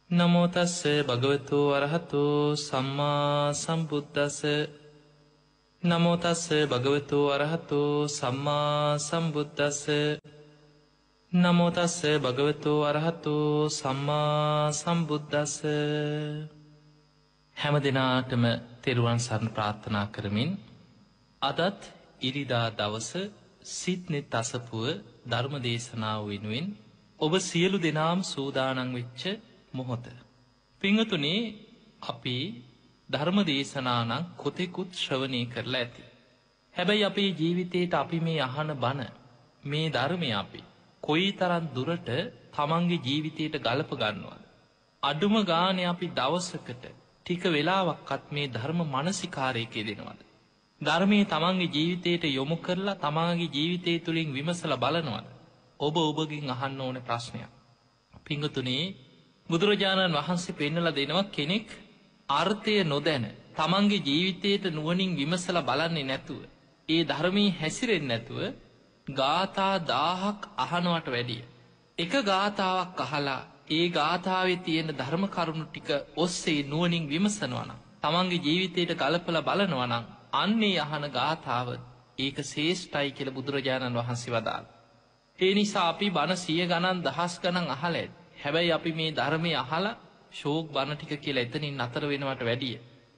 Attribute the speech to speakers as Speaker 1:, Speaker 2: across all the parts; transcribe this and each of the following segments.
Speaker 1: නමෝ තස්ස භගවතු වරහතු සම්මා සම්බුද්දස්ස නමෝ තස්ස භගවතු වරහතු සම්මා සම්බුද්දස්ස නමෝ තස්ස භගවතු වරහතු සම්මා සම්බුද්දස්ස හැම දිනාටම තෙරුවන් සරණ ප්‍රාර්ථනා කරමින් අදත් ඉරිදා දවස සිත්නෙත් අසපුව ධර්ම දේශනාව වෙනුවෙන් ඔබ සියලු දෙනාම සූදානම් වෙච්ච මොහොත. පිංගතුනේ අපි ධර්ම දේශනානම් කොතෙකුත් ශ්‍රවණය කරලා ඇති. හැබැයි අපේ ජීවිතේට අපි මේ අහන බණ මේ ධර්මය අපි කොයිතරම් දුරට තමන්ගේ ජීවිතයට ගලප ගන්නවද? අඩුම ගානේ අපි දවසකට ටික වෙලාවක්වත් මේ ධර්ම මානසිකාරයක යෙදෙනවද? ධර්මයේ තමන්ගේ ජීවිතයට යොමු කරලා තමන්ගේ ජීවිතය තුළින් විමසලා බලනවද? ඔබ ඔබගෙන් අහන්න ඕනේ ප්‍රශ්නයක්. පිංගතුනේ බුදුරජාණන් වහන්සේ පෙන්නලා දෙනවා කෙනෙක් අර්ථය නොදැන තමන්ගේ ජීවිතයට නුවණින් විමසලා බලන්නේ නැතුව ඒ ධර්මයේ හැසිරෙන්නේ නැතුව ගාථා 1000ක් අහනවට වැඩිය එක ගාථාවක් අහලා ඒ ගාථාවේ තියෙන ධර්ම කරුණු ටික ඔස්සේ නුවණින් විමසනවා නම් තමන්ගේ ජීවිතයට ගලපලා බලනවා නම් අන්නේ අහන ගාථාව ඒක ශ්‍රේෂ්ඨයි කියලා බුදුරජාණන් වහන්සේ වදාළා. ඒ නිසා අපි බණ 100 ගණන් දහස් ගණන් අහලා හැබැයි අපි මේ ධර්මය අහලා ශෝක් බණ ටික කියලා එතනින් නතර වෙනවට වැඩිය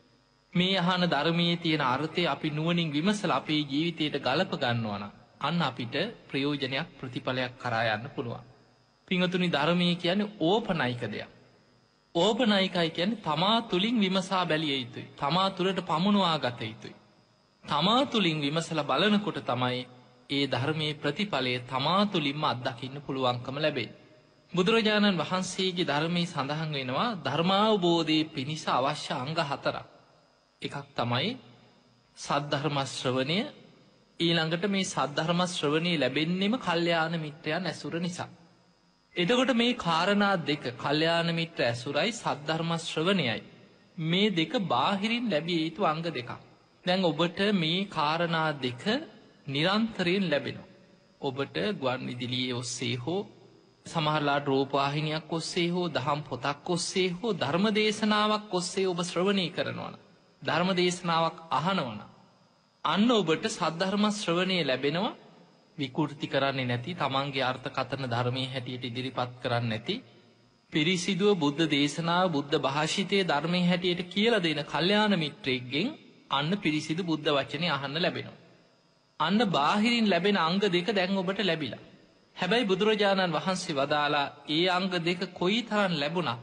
Speaker 1: මේ අහන ධර්මයේ තියෙන අර්ථය අපි නුවණින් විමසලා අපේ ජීවිතයට ගලප ගන්නවා නම් අන්න අපිට ප්‍රයෝජනයක් ප්‍රතිඵලයක් කරා යන්න පුළුවන්. පින්වතුනි ධර්මයේ කියන්නේ ඕපනයික දෙයක්. ඕපනයිකයි කියන්නේ තමා තුලින් විමසා බැලිය යුතුයි. තමා තුළට පමුණවා ගත යුතුයි. තමා තුලින් විමසලා බලනකොට තමයි ඒ ධර්මයේ ප්‍රතිඵලය තමා තුලින්ම අත්දකින්න පුළුවන්කම ලැබෙන්නේ. බුදුරජාණන් වහන්සේගේ ධර්මයේ සඳහන් වෙනවා ධර්මාවබෝධයේ පිණිස අවශ්‍ය අංග 4ක්. එකක් තමයි සද්ධර්ම ශ්‍රවණය. ඊළඟට මේ සද්ධර්ම ශ්‍රවණය ලැබෙන්නෙම කල්යාණ මිත්‍රයන් ඇසුර නිසා. එතකොට මේ කාරණා දෙක කල්යාණ මිත්‍ර ඇසුරයි සද්ධර්ම ශ්‍රවණයයි මේ දෙක බාහිරින් ලැබිය යුතු අංග දෙකක්. දැන් ඔබට මේ කාරණා දෙක නිරන්තරයෙන් ලැබෙනවා. ඔබට ගුවන් විදුලියේ ඔස්සේ හෝ සමහරලාට රූපවාහිනියක් ඔස්සේ හෝ දහම් පොතක් ඔස්සේ හෝ ධර්ම දේශනාවක් ඔස්සේ ඔබ ශ්‍රවණය කරනවා. ධර්ම දේශනාවක් අහනවා. අන්න ඔබට සද්ධර්ම ශ්‍රවණය ලැබෙනවා. විකෘති කරන්නේ නැති තමන්ගේ අර්ථකථන ධර්මයේ හැටියට ඉදිරිපත් කරන්නේ නැති පිරිසිදුව බුද්ධ දේශනාව බුද්ධ භාෂිතයේ ධර්මයේ හැටියට කියලා දෙන කල්යාණ මිත්‍රයෙක්ගෙන් අන්න පිරිසිදු බුද්ධ වචනේ අහන්න ලැබෙනවා. අන්න බාහිරින් ලැබෙන අංග දෙක දැන් ඔබට ලැබිලා. හැබැයි බුදුරජාණන් වහන්සේ වදාලා ඒ අංග දෙක කොයිතරම් ලැබුණත්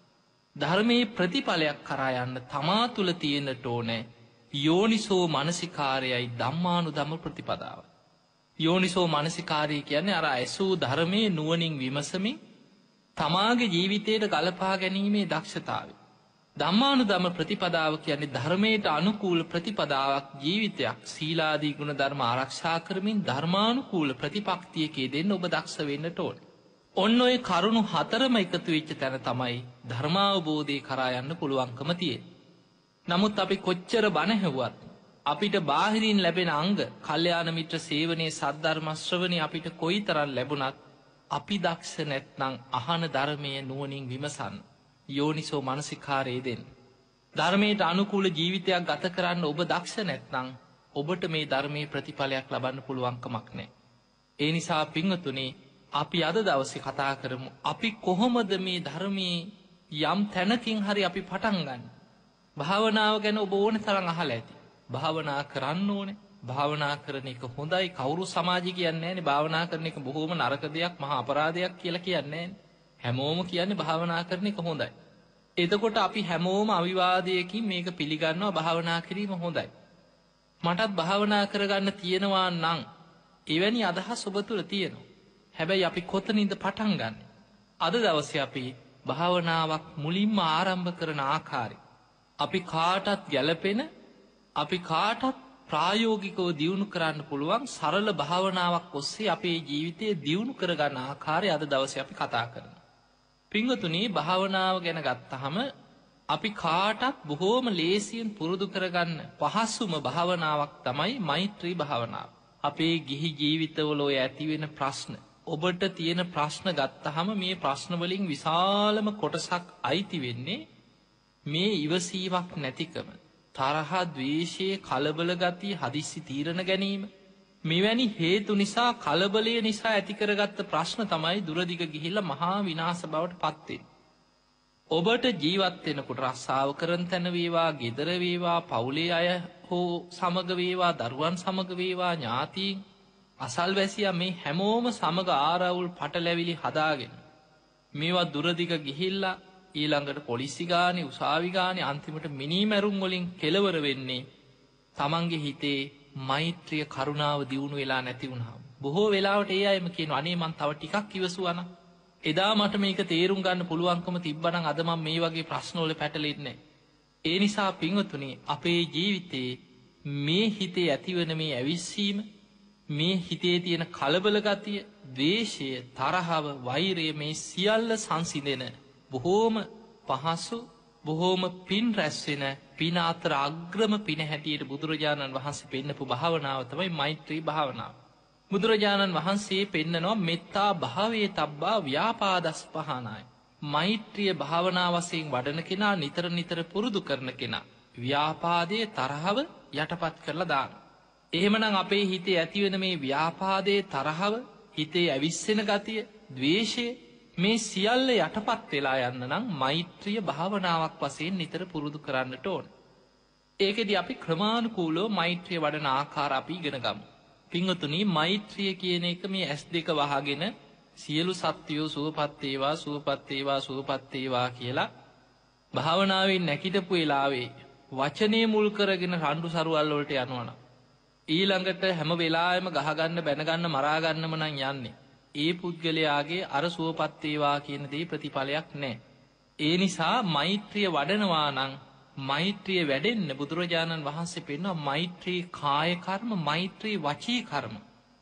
Speaker 1: ධර්මයේ ප්‍රතිඵලයක් කරා යන්න තමා තුළ තියෙන්නට ඕනේ යෝනිසෝ මනසිකාරයයි ධම්මානුධම්ම ප්‍රතිපදාව. යෝනිසෝ මනසිකාරය කියන්නේ අර ඇසූ ධර්මයේ නුවණින් විමසමින් තමාගේ ජීවිතයට ගලපා ගැනීමේ දක්ෂතාවය. ධම්මානුධම්ම ප්‍රතිපදාව කියන්නේ ධර්මයට අනුකූල ප්‍රතිපදාවක් ජීවිතයක් සීලාදී ගුණ ධර්ම ආරක්ෂා කරමින් ධර්මානුකූල ප්‍රතිපක්තියකේ දෙන්න ඔබ දක්ෂ වෙන්නට ඕනේ. ඔන්න ඔය කරුණු 4ම එකතු වෙච්ච තැන තමයි ධර්මාවබෝධය කරා යන්න පුළුවන්කම තියෙන්නේ. නමුත් අපි කොච්චර බණ ඇහුවත් අපිට බාහිරින් ලැබෙන අංග කල්යාණ මිත්‍ර සේවනයේ සද්ධර්ම ශ්‍රවණය අපිට කොයිතරම් ලැබුණත් අපි දක්ෂ නැත්නම් අහන ධර්මයේ නුවණින් විමසන්න යෝනිසෝ මනසිකාරයේ දෙන්න. ධර්මයට අනුකූල ජීවිතයක් ගත කරන්න ඔබ දක්ෂ නැත්නම් ඔබට මේ ධර්මයේ ප්‍රතිඵලයක් ලබන්න පුළුවන්කමක් නැහැ. ඒ නිසා පින්වතුනි අපි අද දවසේ කතා කරමු අපි කොහොමද මේ ධර්මයේ යම් තැනකින් හරි අපි පටන් ගන්න. භාවනාව ගැන ඔබ ඕන තරම් අහලා ඇති. භාවනා කරන්න ඕනේ. භාවනා කරන එක හොඳයි. කවුරු සමාජය කියන්නේ නැහැනේ භාවනා කරන එක බොහොම නරක දෙයක් මහා අපරාධයක් කියලා කියන්නේ නැහැ. හැමෝම කියන්නේ භාවනා කරන එක හොඳයි. එතකොට අපි හැමෝම අවිවාදයකින් මේක පිළිගන්නවා භාවනා කිරීම හොඳයි. මටත් භාවනා කරගන්න තියෙනවා නම් එවැනි අදහස් ඔබ තුළ තියෙනවා. හැබැයි අපි කොතනින්ද පටන් ගන්නෙ? අද දවසේ අපි භාවනාවක් මුලින්ම ආරම්භ කරන ආකාරය අපි කාටත් ගැළපෙන අපි කාටත් ප්‍රායෝගිකව දියුණු කරන්න පුළුවන් සරල භාවනාවක් ඔස්සේ අපේ ජීවිතය දියුණු කරගන්න ආකාරය අද දවසේ අපි කතා කරනවා. පින්වතුනි භාවනාව ගැන ගත්තහම අපි කාටත් බොහෝම ලේසියෙන් පුරුදු කරගන්න පහසුම භාවනාවක් තමයි මෛත්‍රී භාවනාව. අපේ ගිහි ජීවිතවල ඔය ඇති වෙන ප්‍රශ්න ඔබට තියෙන ප්‍රශ්න ගත්තහම මේ ප්‍රශ්න වලින් විශාලම කොටසක් අයිති වෙන්නේ මේ ඉවසීමක් නැතිකම. තරහ, ද්වේෂය, කලබල ගතිය, හදිස්සි තීරණ ගැනීම මෙවැනි හේතු නිසා කලබලය නිසා ඇති කරගත්ත ප්‍රශ්න තමයි දුරදිග ගිහිල්ලා මහා විනාශ බවට පත් වෙන්නේ. ඔබට ජීවත් වෙනකොට රස්සාව කරන තැන වේවා, ගෙදර වේවා, පවුලේ අය හෝ සමග වේවා, දරුවන් සමග වේවා, ඥාතීන්, අසල්වැසියා මේ හැමෝම සමග ආරවුල් පටලැවිලි හදාගෙන මේවා දුරදිග ගිහිල්ලා ඊළඟට පොලිසි ගානේ, උසාවි ගානේ, අන්තිමට මිනීමැරුම් වලින් කෙලවර වෙන්නේ තමන්ගේ හිතේ මෛත්‍රිය, කරුණාව දියුණු වෙලා නැති වුණාම. බොහෝ වෙලාවට ඒ අයම කියනවා අනේ මං තව ටිකක් ඉවසුවා නම් එදා මට මේක තේරුම් ගන්න පුළුවන්කම තිබ්බනම් අද මම මේ වගේ ප්‍රශ්න වල පැටලෙන්නේ නැහැ. ඒ නිසා පින්වතුනි, අපේ ජීවිතේ මේ හිතේ ඇතිවන මේ ඇවිස්සීම, මේ හිතේ තියෙන කලබල ගතිය, ද්වේෂය, තරහව, වෛරය මේ සියල්ල සංසිඳෙන බොහෝම පහසු, බොහෝම පින් රැස්වෙන පින අතර අග්‍රම පින හැටියට බුදුරජාණන් වහන්සේ පෙන්නපු භාවනාව තමයි මෛත්‍රී භාවනාව. බුදුරජාණන් වහන්සේ පෙන්නනවා මෙත්තා භාවේ තබ්බා ව්‍යාපාදස් පහනාය. මෛත්‍රිය භාවනා වශයෙන් වඩන කෙනා, නිතර නිතර පුරුදු කරන කෙනා ව්‍යාපාදයේ තරහව යටපත් කරලා දාන. එහෙමනම් අපේ හිතේ ඇතිවෙන මේ ව්‍යාපාදයේ තරහව, හිතේ ඇවිස්සෙන ගතිය, ද්වේෂය මේ සියල්ල යටපත් වෙලා යන්න නම් මෛත්‍රිය භාවනාවක් වශයෙන් නිතර පුරුදු කරන්නට ඕන. ඒකෙදි අපි ක්‍රමානුකූලව මෛත්‍රිය වඩන ආකාර අපි ඉගෙන ගමු. පින්වතුනි, මෛත්‍රිය කියන එක මේ S2 වහගෙන සියලු සත්වයෝ සුවපත් වේවා, සුවපත් වේවා, සුවපත් වේවා කියලා භාවනාවෙන් නැකිටපු වෙලාවේ වචනේ මුල් කරගෙන රණ්ඩු සරුවල් වලට යනවනම්, ඊළඟට හැම වෙලාවෙම ගහගන්න, බැනගන්න, මරාගන්නම නම් යන්නේ, ඒ පුද්ගලයාගේ අර සුවපත් වේවා කියන දේ ප්‍රතිඵලයක් නැහැ. ඒ නිසා මෛත්‍රිය වඩනවා නම් මෛත්‍රිය වැඩෙන්න බුදුරජාණන් වහන්සේ පෙන්වනවා මෛත්‍රී කාය කර්ම, මෛත්‍රී වචී කර්ම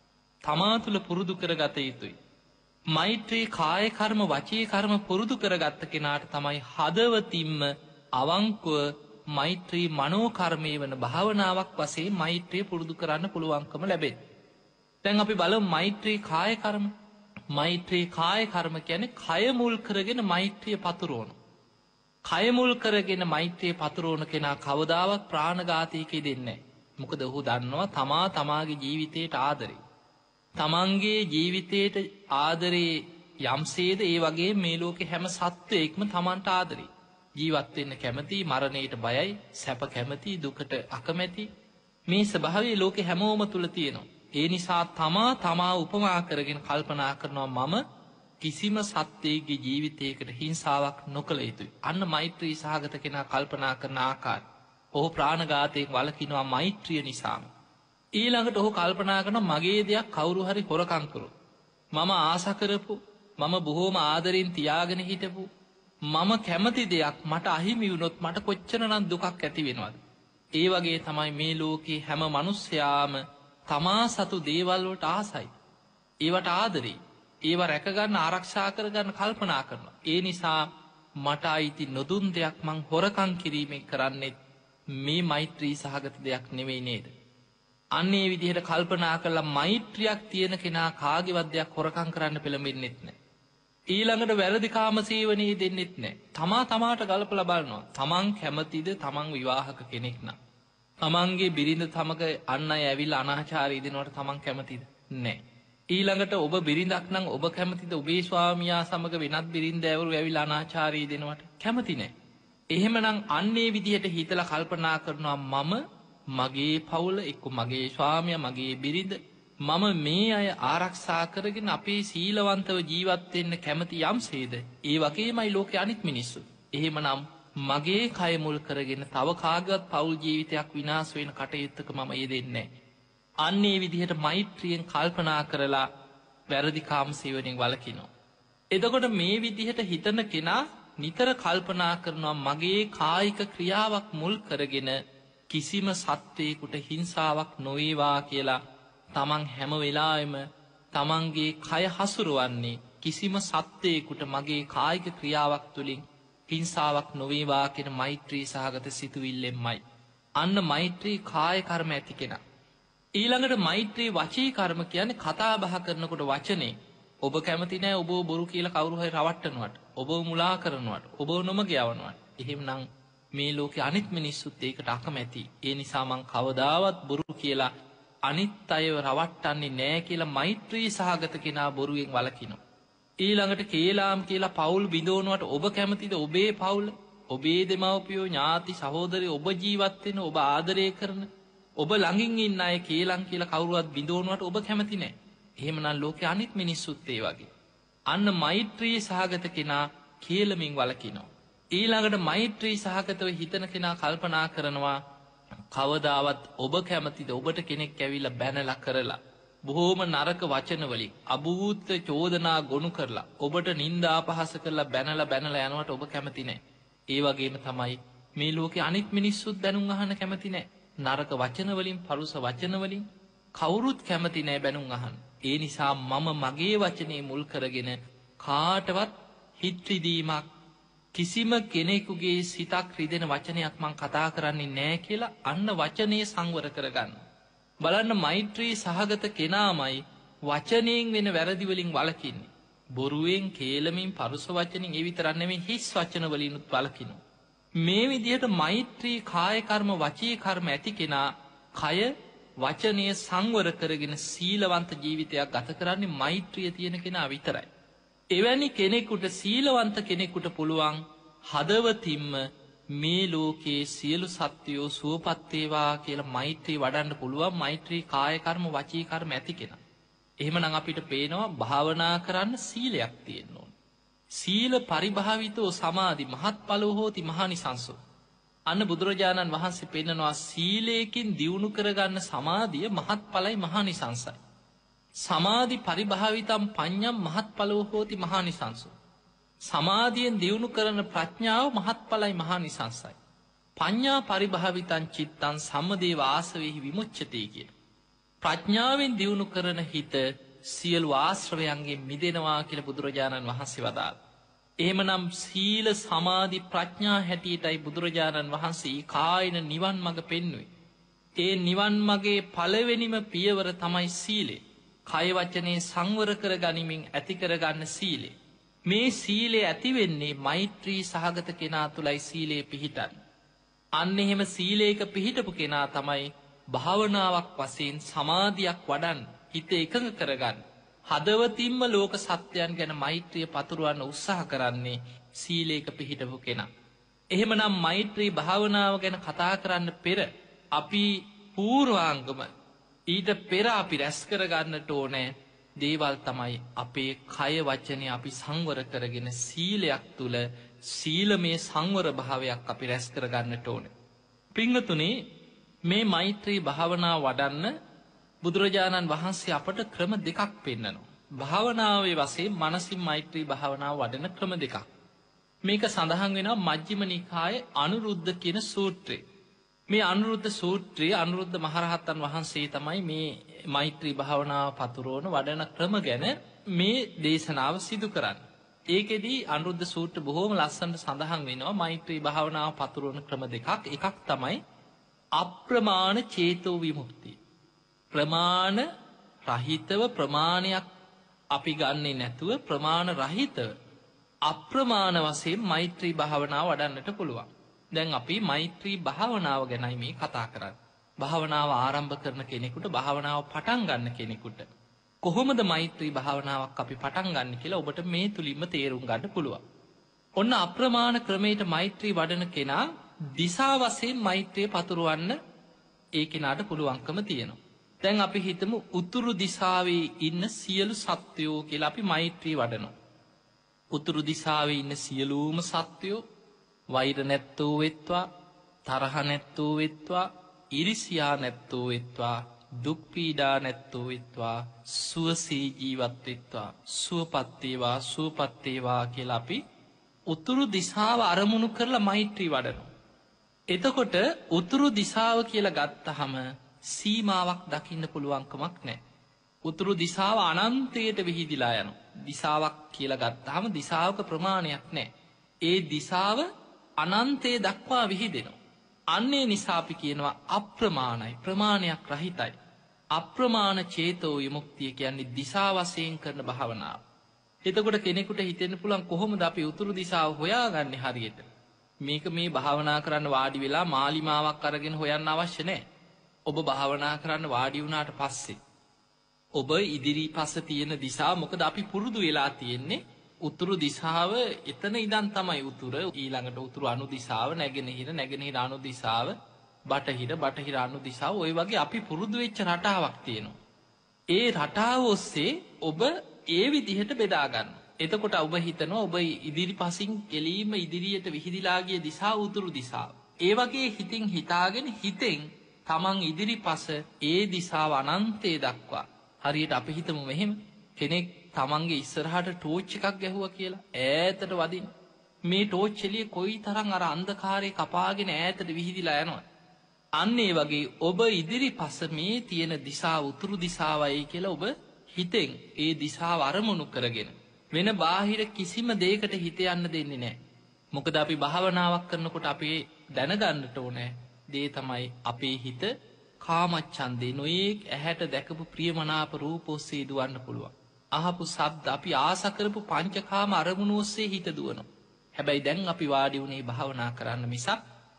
Speaker 1: තමා තුළ පුරුදු කරගත යුතුයි. මෛත්‍රී කාය කර්ම, වචී කර්ම පුරුදු කරගත්ත කෙනාට තමයි හදවතින්ම අවංකව මෛත්‍රී මනෝ කර්මයේ වන භාවනාවක් වශයෙන් මෛත්‍රිය පුරුදු කරන්න පුළුවන්කම ලැබෙන්නේ. දැන් අපි බලමු මෛත්‍රී කාය කර්ම. මෛත්‍රී කාය කර්ම කියන්නේ කය මුල් කරගෙන මෛත්‍රිය පතුරවන. කය මුල් කරගෙන මෛත්‍රිය පතුරවන කෙනා කවදාවත් ප්‍රාණඝාතයක දෙන්නේ නැහැ. මොකද ඔහු දන්නවා තමා තමාගේ ජීවිතයට ආදරේ. තමන්ගේ ජීවිතයට ආදරේ යම්සේද ඒ වගේ මේ ලෝකේ හැම සත්වයකම තමන්ට ආදරේ. ජීවත් වෙන්න කැමති, මරණයට බයයි, සැප කැමති, දුකට අකමැති. මේ ස්වභාවය ලෝකේ හැමෝම තුල තියෙනවා. ඒ නිසා තමා උපමා කරගෙන කල්පනා කරනවා මම කිසිම සත්වයකගේ ජීවිතයකට හිංසාවක් නොකළ යුතුයි. අන්න මෛත්‍රී සහගත කෙනා කල්පනා කරන ආකාරය. ඔහු ප්‍රාණඝාතයෙන් වළකිනවා මෛත්‍රිය නිසාම. ඊළඟට ඔහු කල්පනා කරනවා මගේ දෙයක් කවුරු හරි හොරකම් කරොත්, මම ආස කරපු, මම බොහෝම ආදරෙන් තියාගෙන හිටපු, මම කැමති දෙයක් මට අහිමි වුණොත් මට කොච්චරනම් දුකක් ඇති වෙනවද? ඒ වගේ තමයි මේ ලෝකේ හැම මිනිස්සයාම තමා සතු දේවල් වලට ආසයි. ඒවට ආදරේ. ඒව රැකගන්න, ආරක්ෂා කරගන්න කල්පනා කරනවා. ඒ නිසා මට අයිති නොදුන් දෙයක් මං හොරකම් කිරීමෙන් කරන්නේ මේ මෛත්‍රී සහගත දෙයක් නෙවෙයි නේද? අන්නේ විදිහට කල්පනා කරලා මෛත්‍රියක් තියෙන කෙනා කාගේවත් දෙයක් හොරකම් කරන්න පෙළඹෙන්නෙත් නැහැ. ඊළඟට වැරදි කාම සේවනයේ දෙන්නෙත් නැහැ. තමාට ගලපලා බලනවා. තමන් කැමතිද තමන් විවාහක කෙනෙක් නම්? තමන්ගේ බිරිඳ තමක අන් අය ඇවිල්ලා අනාචාරී දෙනවට තමන් කැමතිද? නැහැ. ඊළඟට ඔබ බිරිඳක් නම් ඔබ කැමතිද ඔබේ ස්වාමියා සමග වෙනත් බිරිඳෑවරු ඇවිල්ලා අනාචාරී දෙනවට? කැමති නැහැ. එහෙමනම් අන්නේ විදිහට හිතලා කල්පනා කරනවා මම මගේ පවුල, එක්ක මගේ ස්වාමියා, මගේ බිරිඳ, මම මේ අය ආරක්ෂා කරගෙන අපේ සීලවන්තව ජීවත් වෙන්න කැමති යම්සේද ඒ වගේමයි ලෝකේ අනිත් මිනිස්සු. එහෙමනම් මගේ කය මුල් කරගෙන තව කාගවත් පවුල් ජීවිතයක් විනාශ වෙන කටයුත්තක මම යෙදෙන්නේ නැහැ. අන්නේ විදිහට මෛත්‍රියෙන් කල්පනා කරලා වැරදි කාම සේවනයෙන් වළකිනවා. එතකොට මේ විදිහට හිතන කෙනා නිතර කල්පනා කරනවා මගේ කායික ක්‍රියාවක් මුල් කරගෙන කිසිම සත්වයකට හිංසාවක් නොවේවා කියලා. තමන් හැම වෙලාවෙම තමන්ගේ කය හසුරුවන්නේ කිසිම සත්වයකට මගේ කායික ක්‍රියාවක් තුළින් හිංසාවක් නොවේවා කියන මෛත්‍රී සහගත සිතුවිල්ලෙන්මයි. අන්න මෛත්‍රී කාය කර්ම ඇති කෙනා. ඊළඟට මෛත්‍රී වචී කර්ම කියන්නේ කතා බහ කරනකොට වචනේ ඔබ කැමති නෑ ඔබ බොරු කියලා කවුරු හරි රවට්ටනවට, ඔබ මුලා කරනවට, ඔබ නොමග යවනවට. එහෙමනම් මේ ලෝකේ අනිත් මිනිස්සුත් ඒකට අකමැති. ඒ නිසා මං කවදාවත් බොරු කියලා අනිත් අයව රවට්ටන්නේ නෑ කියලා මෛත්‍රී සහගත කෙනා බොරුවෙන් වළකිනවා. ඊළඟට කේලාම් කියලා පවුල් බිඳවනවට ඔබ කැමතිද ඔබේ පවුල, ඔබේ දෙමව්පියෝ, ඥාති, සහෝදරයෝ, ඔබ ජීවත් වෙන, ඔබ ආදරය කරන, ඔබ ළඟින් ඉන්න අය කේලම් කියලා කවුරුවත් බිඳවනවට ඔබ කැමති නෑ. එහෙමනම් ලෝකේ අනිත් මිනිස්සුත් ඒ වගේ. අන්න මෛත්‍රී සහගත කෙනා කේලමින් වළකිනවා. ඊළඟට මෛත්‍රී සහගතව හිතන කෙනා කල්පනා කරනවා කවදාවත් ඔබ කැමතිද ඔබට කෙනෙක් ඇවිල්ලා බැනලා කරලා බොහෝම නරක වචන වලින් අභූත චෝදනා ගොනු කරලා ඔබට නිନ୍ଦා අපහාස කරලා බැනලා යනවට ඔබ කැමති නෑ. ඒ වගේම තමයි මේ ලෝකේ අනිත් මිනිස්සුත් බැනුම් අහන්න කැමති නෑ. නරක වචන වලින්, පරුස වචන වලින් කවුරුත් කැමති නෑ බැනුම් අහන්න. ඒ නිසා මම මගේ වචනේ මුල් කරගෙන කාටවත් හිත් රිදීමක්, කිසිම කෙනෙකුගේ සිතක් රිදෙන වචනයක් මං කතා කරන්නේ නෑ කියලා අන්න වචනේ සංවර කරගන්න. බලන්න මෛත්‍රී සහගත කෙනාමයි වචනයෙන් වෙන වැරදි වලින් වළකින්නේ. බොරුවෙන්, කේලමින්, පරුස වචනින් ඒ විතරක් නෙමෙයි හිස් වචන වලිනුත් වළකිනවා. මේ විදිහට මෛත්‍රී කාය කර්ම, වචී කර්ම ඇති කෙනා කය වචනය සංවර කරගෙන සීලවන්ත ජීවිතයක් ගත කරන්නේ මෛත්‍රිය තියෙන කෙනා විතරයි. එවැනි කෙනෙකුට, සීලවන්ත කෙනෙකුට පුළුවන් හදවතින්ම මේ ලෝකයේ සියලු සත්වයෝ සුවපත් වේවා කියලා මෛත්‍රී වඩන්න පුළුවන්. මෛත්‍රී කාය කර්ම, වචී කර්ම ඇති කෙනා. එහෙමනම් අපිට පේනවා භාවනා කරන්න සීලයක් තියෙන්න ඕන. සීල පරිභාවිතෝ සමාධි මහත්ඵලෝ හෝති මහානිසංසෝ. අන්න බුදුරජාණන් වහන්සේ පෙන්නනවා සීලයෙන් දියුණු කරගන්න සමාධිය මහත්ඵලයි, මහානිසංසයි. සමාධි පරිභාවිතම් පඤ්ඤම් මහත්ඵලෝ හෝති මහානිසංසෝ. සමාධියෙන් දියුණු කරන ප්‍රඥාව මහත්ඵලයි, මහානිසංසයි. පඤ්ඤා පරිභාවිතං චිත්තං සම්මදේව ආසවෙහි විමුච්ඡති කිය. ප්‍රඥාවෙන් දියුණු කරන හිත සියලු ආශ්‍රවයන්ගෙන් මිදෙනවා කියලා බුදුරජාණන් වහන්සේ වදාළා. එහෙමනම් සීල, සමාධි, ප්‍රඥා හැටියටයි බුදුරජාණන් වහන්සේ කායන නිවන් මඟ පෙන්වුවේ. ඒ නිවන් මගේ පළවෙනිම පියවර තමයි සීලය. කය වචනේ සංවර කර ගනිමින් ඇති කරගන්න සීලය. මේ සීලය ඇති වෙන්නේ මෛත්‍රී සහගත කෙනා තුලයි සීලය පිහිටන්නේ. අන්න එහෙම සීලයක පිහිටපු කෙනා තමයි භාවනාවක් වශයෙන් සමාධියක් වඩන්න, හිත එකඟ කරගන්න, හදවතින්ම ලෝක සත්‍යයන් ගැන මෛත්‍රිය පතුරවන්න උත්සාහ කරන්නේ සීලයක පිහිටපු කෙනා. එහෙමනම් මෛත්‍රී භාවනාව ගැන කතා කරන්න පෙර අපි පූර්වාංගම, ඊට පෙර අපි රැස් කරගන්නට ඕනෑ දේවල් තමයි අපේ කය වචනේ අපි සංවර කරගෙන සීලයක් තුල සීලමය සංවර භාවයක් අපි රැස් කරගන්නට ඕනේ. පින්වතුනි, මේ මෛත්‍රී භාවනාව වඩන්න බුදුරජාණන් වහන්සේ අපට ක්‍රම දෙකක් පෙන්නනවා. භාවනාවේ වශයෙන් මනසින් මෛත්‍රී භාවනාව වඩන ක්‍රම දෙකක්. මේක සඳහන් වෙනවා මජ්ක්‍ධිම නිකායේ අනුරුද්ධ කියන සූත්‍රයේ. මේ අනුරුද්ධ සූත්‍රයේ අනුරුද්ධ මහරහතන් වහන්සේ තමයි මේ මෛත්‍රී භාවනාව පතුරවන වඩන ක්‍රම ගැන මේ දේශනාව සිදු කරන්නේ. ඒකෙදී අනුරුද්ධ සූත්‍ර බොහෝම ලස්සනට සඳහන් වෙනවා මෛත්‍රී භාවනාව පතුරවන ක්‍රම දෙකක්. එකක් තමයි අප්‍රමාණ චේතෝ විමුක්තිය. ප්‍රමාණ රහිතව, ප්‍රමාණයක් අපි ගන්නේ නැතුව, ප්‍රමාණ රහිතව අප්‍රමාණ වශයෙන් මෛත්‍රී භාවනාව වඩන්නට පුළුවන්. දැන් අපි මෛත්‍රී භාවනාව ගැනයි මේ කතා කරන්නේ. භාවනාව ආරම්භ කරන කෙනෙකුට, භාවනාව පටන් ගන්න කෙනෙකුට කොහොමද මෛත්‍රී භාවනාවක් අපි පටන් ගන්න කියලා ඔබට මේ තුලින්ම තේරුම් ගන්න පුළුවන්. ඔන්න අප්‍රමාණ ක්‍රමයට මෛත්‍රී වඩන කෙනා දිසා වශයෙන් මෛත්‍රිය පතුරවන්න ඒ කෙනාට පුළුවන්කම තියෙනවා. දැන් අපි හිතමු උතුරු දිසාවේ ඉන්න සියලු සත්වයෝ කියලා අපි මෛත්‍රී වඩනවා. උතුරු දිසාවේ ඉන්න සියලුම සත්වයෝ වෛර නැත්තෝ වෙත්වා, තරහ නැත්තෝ වෙත්වා, ඉරිසියා නැත්තෝ වෙත්වා, දුක් පීඩා නැත්තෝ වෙත්වා, සුවසේ ජීවත් වෙත්වා, සුවපත් වේවා, සුවපත් වේවා කියලා අපි උතුරු දිසාව අරමුණු කරලා මෛත්‍රී වඩනවා. එතකොට උතුරු දිසාව කියලා ගත්තහම සීමාවක් දකින්න පුළුවන්කමක් නැහැ. උතුරු දිසාව අනන්තයට විහිදිලා යනවා. දිසාවක් කියලා ගත්තාම දිසාවක ප්‍රමාණයක් නැහැ. ඒ දිසාව අනන්තයේ දක්වා විහිදෙනවා. අන්නේ නිසා අපි කියනවා අප්‍රමාණයි, ප්‍රමාණයක් රහිතයි. අප්‍රමාණ චේතෝ විමුක්තිය කියන්නේ දිසා වශයෙන් කරන භාවනාව. එතකොට කෙනෙකුට හිතෙන්න පුළුවන් කොහොමද අපි උතුරු දිශාව හොයාගන්නේ හරියට? මේක මේ භාවනා කරන්න වාඩි වෙලා මාලිමාවක් අරගෙන හොයන්න අවශ්‍ය නැහැ. ඔබ භාවනා කරන්න වාඩි වුණාට පස්සේ ඔබ ඉදිරිපස තියෙන දිශාව මොකද අපි පුරුදු වෙලා තියෙන්නේ උතුරු දිශාව එතන ඉඳන් තමයි උතුර ඊළඟට උතුරු අනු දිශාව නැගෙනහිර අනු දිශාව බටහිර අනු දිශාව ඔය වගේ අපි පුරුදු වෙච්ච රටාවක් තියෙනවා. ඒ රටාව ඔස්සේ ඔබ ඒ විදිහට බෙදා ගන්න. එතකොට ඔබ හිතනවා ඔබ ඉදිරිපසින් කෙලීම ඉදිරියට විහිදිලා ගිය දිශාව උතුරු දිශාව. ඒ වගේ හිතින් හිතාගෙන හිතෙන් තමන් ඉදිරිපස ඒ දිශාව අනන්තය දක්වා හරියට අපි හිතමු මෙහෙම කෙනෙක් තමන්ගේ ඉස්සරහට ටෝච් එකක් ගැහුවා කියලා ඈතට වදින මේ ටෝච් එළිය කොයි තරම් අර අන්ධකාරයේ කපාගෙන ඈතට විහිදිලා යනවා. අන්න ඒ වගේ ඔබ ඉදිරිපස මේ තියෙන දිශාව උතුරු දිශාවයි කියලා ඔබ හිතෙන් ඒ දිශාව අරමුණු කරගෙන වෙන බාහිර කිසිම දෙයකට හිත යන්න දෙන්නේ නැහැ. මොකද අපි භාවනාවක් කරනකොට අපි දැනගන්නට ඕනේ දේ තමයි අපේ හිත කාමච්ඡන්දේ නොයේක් ඇහැට දැකපු ප්‍රියමනාප රූප ඔස්සේ දුවන්න පුළුවන්. අහපු ශබ්ද අපි ආස කරපු පංචකාම අරමුණු ඔස්සේ හිත දුවනවා. හැබැයි දැන් අපි වාඩි වුණේ භාවනා කරන්න මිසක්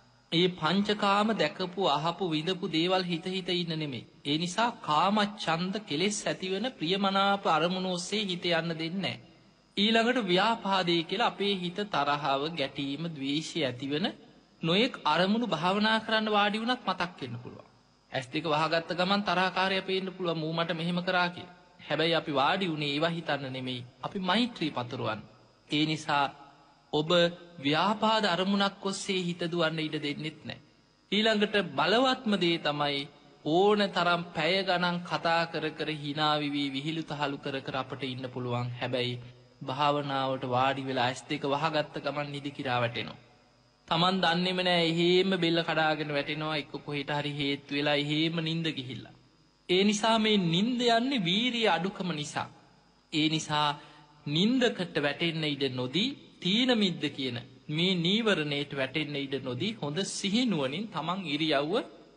Speaker 1: ඒ පංචකාම දැකපු අහපු විඳපු දේවල් හිත ඉන්න නෙමෙයි. ඒ නිසා කාමච්ඡන්ද කෙලෙස් ඇතිවන ප්‍රියමනාප අරමුණු ඔස්සේ හිත යන්න දෙන්නේ නැහැ. ඊළඟට ව්‍යාපාදේ කියලා අපේ හිත තරහව ගැටීම ද්වේෂය ඇතිවන නොයෙක් අරමුණු භාවනා කරන්න වාඩි වුණත් මතක් වෙන්න පුළුවන්. ඇස් දෙක වහගත්ත ගමන් තරහකාරය පේන්න පුළුවන් මූ මට මෙහෙම කරා කියලා. හැබැයි අපි වාඩි වුණේ ඒවා හිතන්න නෙමෙයි. අපි මෛත්‍රී පතුරවන්න. ඒ නිසා ඔබ ව්‍යාපාද අරමුණක් ඔස්සේ හිත දුවන්න ඉඩ දෙන්නෙත් නැහැ. ඊළඟට බලවත්ම දේ තමයි ඕන තරම් පැය ගණන් කතා කර hina විවි විහිළු තහළු කර අපට ඉන්න පුළුවන්. හැබැයි භාවනාවට වාඩි වෙලා ඇස් දෙක වහගත්ත ගමන් නිදි කිරා වැටෙනවා. Taman දන්නේම නැහැ එහෙම බෙල්ල කඩාගෙන වැටෙනවා එක්ක කොහෙට හරි හේතු වෙලා එහෙම නිින්ද ගිහිල්ලා. ඒ නිසා මේ නිින්ද යන්නේ වීරිය අඩුකම නිසා. ඒ නිසා නිින්දකට වැටෙන්න ඉඩ නොදී තීන මිද්ද කියන මේ නීවරණයට වැටෙන්න ඉඩ නොදී හොඳ සිහිනුවණින් Taman ඉරියව්ව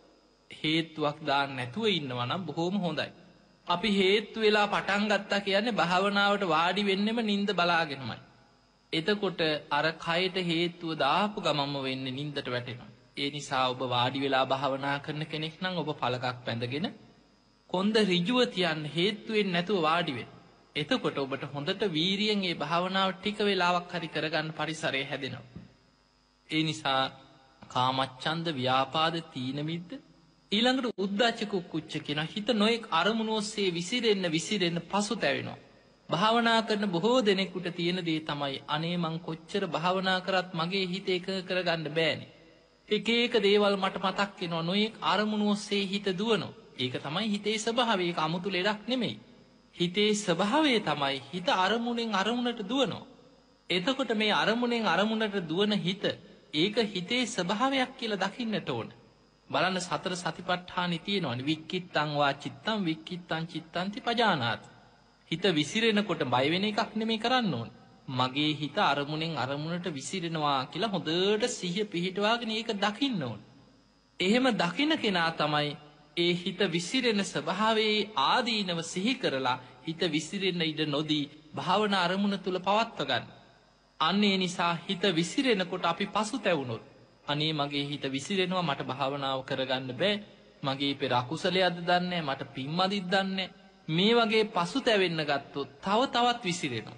Speaker 1: හේතුවක් දාන්න නැතුව ඉන්නවා නම් බොහොම හොඳයි. අපි හේතු වෙලා පටන් ගත්තා කියන්නේ භාවනාවට වාඩි වෙන්නෙම නිින්ද බලාගෙනමයි. එතකොට අර කයට හේතුව දාපු ගමම්ම වෙන්නේ නිින්දට වැටෙනවා. ඒ නිසා ඔබ වාඩි වෙලා භාවනා කරන කෙනෙක් නම් ඔබ පළකක් බැඳගෙන කොන්ද ඍජුව තියන්න හේතු වෙන්නේ නැතුව වාඩි වෙන්න. එතකොට ඔබට හොඳට වීරියෙන් මේ භාවනාව ටික වෙලාවක් හරි කරගන්න පරිසරය හැදෙනවා. ඒ නිසා කාමච්ඡන්ද ව්‍යාපාද තීන මිද්ද ඊළඟට උද්ධච්ච කුක්කුච්ච කියන හිත නොයෙක් අරමුණු ඔස්සේ විසිරෙන්න පසුතැවෙනවා. භාවනා කරන බොහෝ දෙනෙකුට තියෙන දේ තමයි අනේ මං කොච්චර භාවනා කරත් මගේ හිත එකඟ කරගන්න බෑනේ. එක දේවල් මට මතක් වෙනවා නොයෙක් අරමුණු ඔස්සේ හිත දුවනවා. ඒක තමයි හිතේ ස්වභාවය. ඒක 아무තු ලෙඩක් නෙමෙයි. හිතේ ස්වභාවය තමයි හිත අරමුණෙන් අරමුණට දුවනවා. එතකොට මේ අරමුණෙන් අරමුණට දුවන හිත ඒක හිතේ ස්වභාවයක් කියලා දකින්නට ඕන. බලන්න සතර සතිපට්ඨානෙ තියෙනවනේ වික්කිත්තං වා චිත්තං වික්කිත්තං චිත්තංති පජානාති. හිත විසිරෙනකොට බය වෙන එකක් නෙමෙයි කරන්න ඕන. මගේ හිත අරමුණෙන් අරමුණට විසිරෙනවා කියලා හොඳට සිහිය පිහිටවාගෙන ඒක දකින්න ඕන. එහෙම දකින කෙනා තමයි ඒ හිත විසිරෙන ස්වභාවයේ ආදීනව සිහි කරලා හිත විසිරෙන්න ඉඩ නොදී භාවනා අරමුණ තුල පවත්ව ගන්න. අන්න ඒ නිසා හිත විසිරෙනකොට අපි පසුතැවුනොත් අනේ මගේ හිත විසිරෙනවා මට භාවනාව කරගන්න බෑ. මගේ පෙර අකුසලයක්ද දන්නේ මට පින්මදිත් දන්නේ මේ වගේ පසුතැවෙන්න ගත්තොත් තව තවත් විසිරෙනවා.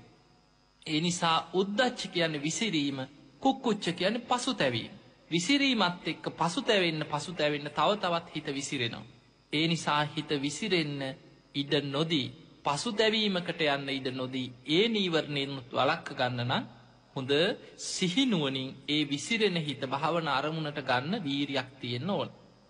Speaker 1: ඒ නිසා උද්ධච්ච කියන්නේ විසිරීම, කුක්කුච්ච කියන්නේ පසුතැවීම. විසිරීමත් එක්ක පසුතැවෙන්න තව තවත් හිත විසිරෙනවා. ඒ නිසා හිත විසිරෙන්න ඉඩ නොදී පසුතැවීමකට යන්න ඉඩ නොදී ඒ නීවරණයෙන් වළක්ව ගන්න නම් හොඳ සිහිනුවණින් ඒ විසිරෙන හිත භාවනා අරමුණට ගන්න වීරියක් තියෙන්න ඕන.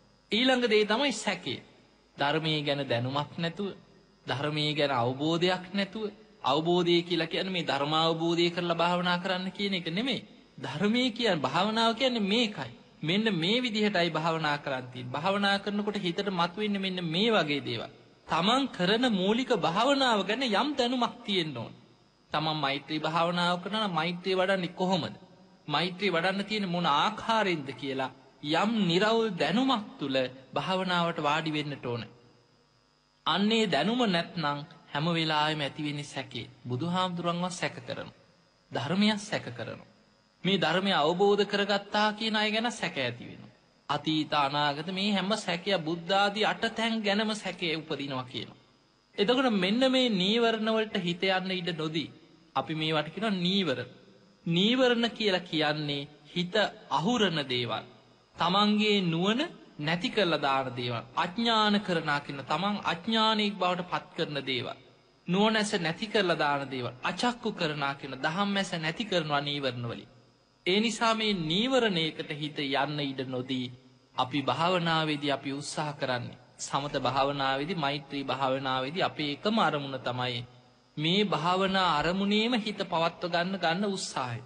Speaker 1: ඊළඟ දේ තමයි සැකය. ධර්මයේ ගැන දැනුමක් නැතුව, ධර්මයේ ගැන අවබෝධයක් නැතුව, අවබෝධය කියලා කියන්නේ මේ ධර්මාවබෝධය කරලා භාවනා කරන්න කියන එක නෙමෙයි. ධර්මයේ කියන්නේ භාවනාව කියන්නේ මේකයි. මෙන්න මේ විදිහටයි භාවනා කරන් තියෙන්නේ. භාවනා කරනකොට හිතට මතුවෙන්නේ මෙන්න මේ වගේ දේවල්. තමන් කරන මූලික භාවනාව ගැන යම් දැනුමක් තියෙන්න ඕන. තමන් මෛත්‍රී භාවනාව කරනවා නම් මෛත්‍රිය වඩන්නේ කොහොමද? මෛත්‍රිය වඩන්න තියෙන මොන ආකාරයෙන්ද කියලා යම් නිර්වෘල් දැනුමක් තුල භාවනාවට වාඩි වෙන්නට ඕන. අන්නේ දැනුම නැත්නම් හැම වෙලාවෙම ඇති වෙන්නේ සැකේ. බුදුහාමුදුරන්ව සැක කරනවා. ධර්මයක් සැක කරනවා. මේ ධර්මය අවබෝධ කරගත්තා කියන අය ගැන සැක ඇති වෙනවා. අතීත අනාගත මේ හැම සැකය බුද්ධ ආදී 8 තැන් ගැනම සැකේ උපදිනවා කියනවා. එතකොට මෙන්න මේ නීවරණ වලට හිත යන්න ඉඩ නොදී අපි මේවට කියනවා නීවරණ. නීවරණ කියලා කියන්නේ හිත අහුරන දේවල්. තමන්ගේ නුවණ නැති කරලා දාන දේවල්. අඥාන කරනා කියන තමන් අඥානීක් බවට පත් කරන දේවල්. නුවණැස නැති කරලා දාන දේවල්. අචක්කු කරනා කියන දහම්මැස නැති කරනවා නීවරණ වලින්. ඒ නිසා මේ නීවරණයකට හිත යන්න ඉඩ නොදී අපි භාවනාවේදී අපි උත්සාහ කරන්නේ සමත භාවනාවේදී මෛත්‍රී භාවනාවේදී අපේ එකම අරමුණ තමයි මේ භාවනා අරමුණේම හිත පවත්ව ගන්න උත්සාහය.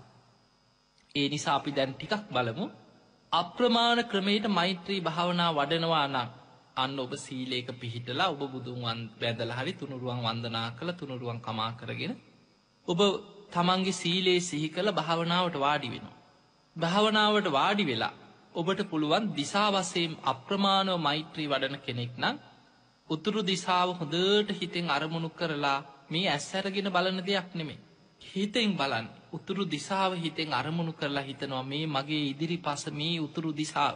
Speaker 1: ඒ නිසා අපි දැන් ටිකක් බලමු අප්‍රමාණ ක්‍රමයට මෛත්‍රී භාවනා වඩනවා නම් අන්න ඔබ සීලයක පිහිටලා ඔබ බුදුන් වැඳලා හරි තුනුරුවන් වන්දනා කළ තුනුරුවන් කමා කරගෙන ඔබ තමන්ගේ සීලේ සිහි කළ භාවනාවට වාඩි වෙනවා. භාවනාවට වාඩි වෙලා ඔබට පුළුවන් දිසා වශයෙන් අප්‍රමාණව මෛත්‍රී වඩන කෙනෙක් නම් උතුරු දිසාව හොඳට හිතෙන් අරමුණු කරලා මේ ඇස් අරගෙන බලන දෙයක් නෙමෙයි. හිතෙන් බලන්න. උතුරු දිසාව හිතෙන් අරමුණු කරලා හිතනවා මේ මගේ ඉදිරිපස මේ උතුරු දිසාව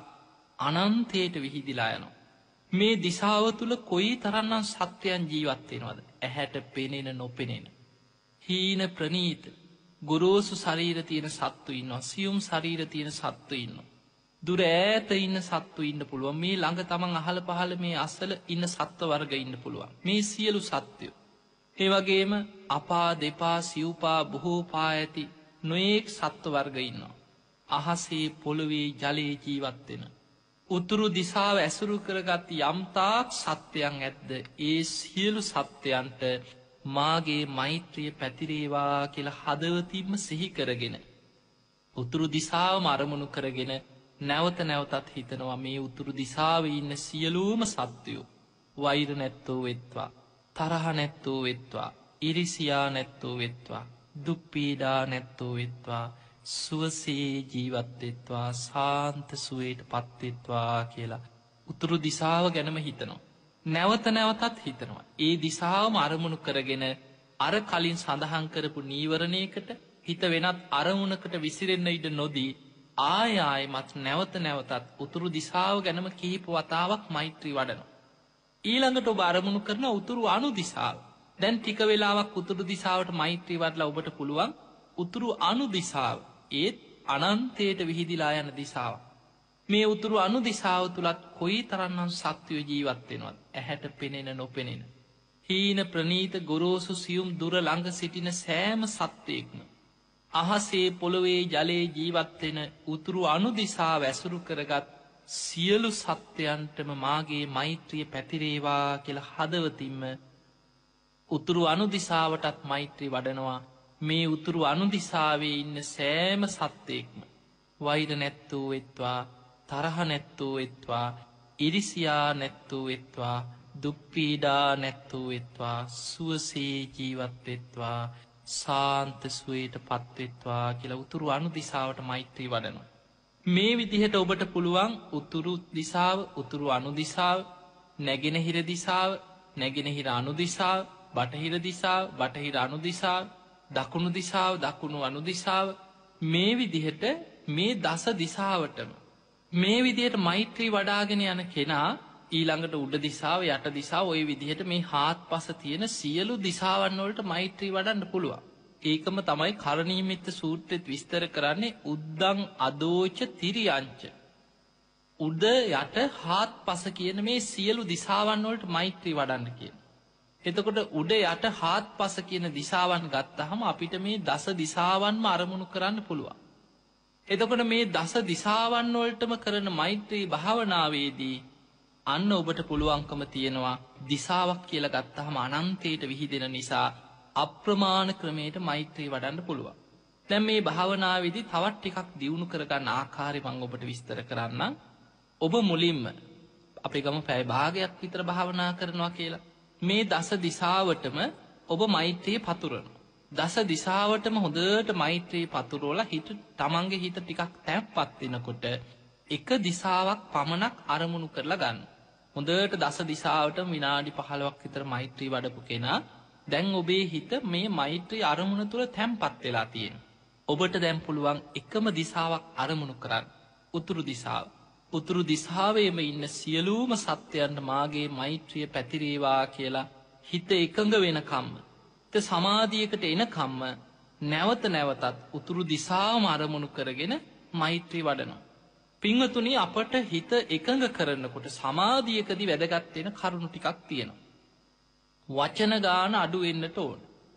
Speaker 1: අනන්තයට විහිදිලා යනවා. මේ දිසාව තුල කොයි තරම්නම් සත්වයන් ජීවත් වෙනවද? ඇහැට පෙනෙන නොපෙනෙන හීන ප්‍රනීත ගොරෝසු ශරීර තියෙන සත්තු ඉන්නවා. සියුම් ශරීර තියෙන සත්තු ඉන්නවා. දුර ඈත ඉන්න සත්තු ඉන්න පුළුවන්. මේ ළඟ තමන් අහල පහල මේ අසල ඉන්න සත්ව වර්ග ඉන්න පුළුවන්. මේ සියලු සත්වයෝ. ඒ වගේම අපා දෙපා සිව්පා බොහෝ පා ඇති නොයෙක් සත්ව වර්ග ඉන්නවා. අහසේ පොළොවේ ජලයේ ජීවත් වෙන උතුරු දිසාව ඇසුරු කරගත් යම්තාක් සත්වයන් ඇද්ද ඒ සියලු සත්වයන්ට මාගේ මෛත්‍රිය පැතිරේවා කියලා හදවතින්ම සිහි කරගෙන උතුරු දිසාවම අරමුණු කරගෙන නැවත නැවතත් හිතනවා මේ උතුරු දිසාවේ ඉන්න සියලුම සත්වයෝ වෛර නැත්තෝ වෙත්වා, තරහ නැත්තෝ වෙත්වා, ඉරිසියා නැත්තෝ වෙත්වා, දුක් පීඩා නැත්තෝ වෙත්වා, සුවසේ ජීවත් වෙත්වා, සාන්ත සුවයට පත් වෙත්වා කියලා උතුරු දිසාව ගැනම හිතනවා. නැවත නැවතත් හිතනවා. ඒ දිසාවම අරමුණු කරගෙන අර කලින් සඳහන් කරපු නීවරණයකට හිත වෙනත් අරමුණකට විසිරෙන්න ඉඩ නොදී ආයෙමත් නැවත නැවතත් උතුරු දිසාව ගැනම කිහිප වතාවක් මෛත්‍රී වඩනවා. ඊළඟට ඔබ අරමුණු කරන උතුරු අනු දිසාව. දැන් ටික වෙලාවක් උතුරු දිසාවට මෛත්‍රී වඩලා ඔබට පුළුවන් උතුරු අනු දිසාව ඒත් අනන්තයට විහිදිලා යන දිසාව. මේ උතුරු අනු දිසාව තුලත් කොයි තරම්නම් සත්වයෝ ජීවත් වෙනවද? ඇහැට පෙනෙන නොපෙනෙන හීන ප්‍රනීත ගොරෝසු සියුම් දුර ළඟ සිටින සෑම සත්වයක්ම අහසේ පොළොවේ ජලයේ ජීවත් වෙන උතුරු අනු දිසාව ඇසුරු කරගත් සියලු සත්වයන්ටම මාගේ මෛත්‍රිය පැතිරේවා කියලා හදවතින්ම උතුරු අනු දිසාවටත් මෛත්‍රී වඩනවා. මේ උතුරු අනු දිසාවේ ඉන්න සෑම සත්වයක්ම වෛර නැත්තෝ වෙත්වා, තරහ නැත්තෝ වෙත්වා, ඉරිසියා නැත්තෝ වෙත්වා, දුක් පීඩා නැත්තෝ වෙත්වා, සුවසේ ජීවත් වෙත්වා, සාන්ත සුවයට පත් වෙත්වා කියලා උතුරු අනු දිසාවට මෛත්‍රී වඩනවා. මේ විදිහට ඔබට පුළුවන් උතුරු දිසාව, උතුරු අනු දිසාව, නැගෙනහිර දිසාව, නැගෙනහිර අනු දිසාව, බටහිර දිසාව, බටහිර අනු දිසාව, දකුණු දිසාව, දකුණු අනු දිසාව, මේ විදිහට මේ දස දිසාවටම මේ විදිහට මෛත්‍රී වඩාගෙන යන කෙනා ඊළඟට උඩ දිසාව, යට දිසාව ඔය විදිහට මේ හාත්පස තියෙන සියලු දිසාවන් වලට මෛත්‍රී වඩන්න පුළුවන්. ඒකම තමයි කරණීයමෙත්ත සූත්‍රෙත් විස්තර කරන්නේ උද්දං අදෝච තිරියංච. උඩ යට හාත්පස කියන මේ සියලු දිසාවන් වලට මෛත්‍රී වඩන්න කියන. එතකොට උඩ යට හාත්පස කියන දිසාවන් ගත්තහම අපිට මේ දස දිසාවන්ම අරමුණු කරන්න පුළුවන්. එතකොට මේ දස දිසාවන් වලටම කරන මෛත්‍රී භාවනාවේදී අන්න ඔබට පුළුවන්කම තියෙනවා දිසාවක් කියලා ගත්තහම අනන්තයට විහිදෙන නිසා අප්‍රමාණ ක්‍රමයට මෛත්‍රී වඩන්න පුළුවන්. දැන් මේ භාවනාවේදී තවත් ටිකක් දියුණු කරගන්න ආකාරය මම ඔබට විස්තර කරන්නම්. ඔබ මුලින්ම අපි ගමු පැය භාගයක් විතර භාවනා කරනවා කියලා. මේ දස දිසාවටම ඔබ මෛත්‍රිය පතුරනවා. දස දිසාවටම හොඳට මෛත්‍රී පතුරවලා හිත තමන්ගේ හිත ටිකක් තැම්පත් වෙනකොට එක දිසාවක් පමණක් අරමුණු කරලා ගන්න. හොඳට දස දිසාවටම විනාඩි 15ක් විතර මෛත්‍රී වඩපු කෙනා දැන් ඔබේ හිත මේ මෛත්‍රී අරමුණ තුළ තැම්පත් වෙලා තියෙන. ඔබට දැන් පුළුවන් එකම දිසාවක් අරමුණු කරන්න. උතුරු දිසාව. උතුරු දිසාවේම ඉන්න සියලූම සත්‍යයන්ට මාගේ මෛත්‍රිය පැතිරේවා කියලා හිත එකඟ වෙනකම්ම. සමාධියකට එනකම්ම නැවත නැවතත් උතුරු දිසාවම අරමුණු කරගෙන මෛත්‍රී වඩනවා. පින්වතුනි අපට හිත එකඟ කරනකොට සමාධියකදී වැදගත්වෙන කරුණු ටිකක් තියෙනවා. වචන ගාන අඩු වෙන්නට ඕන.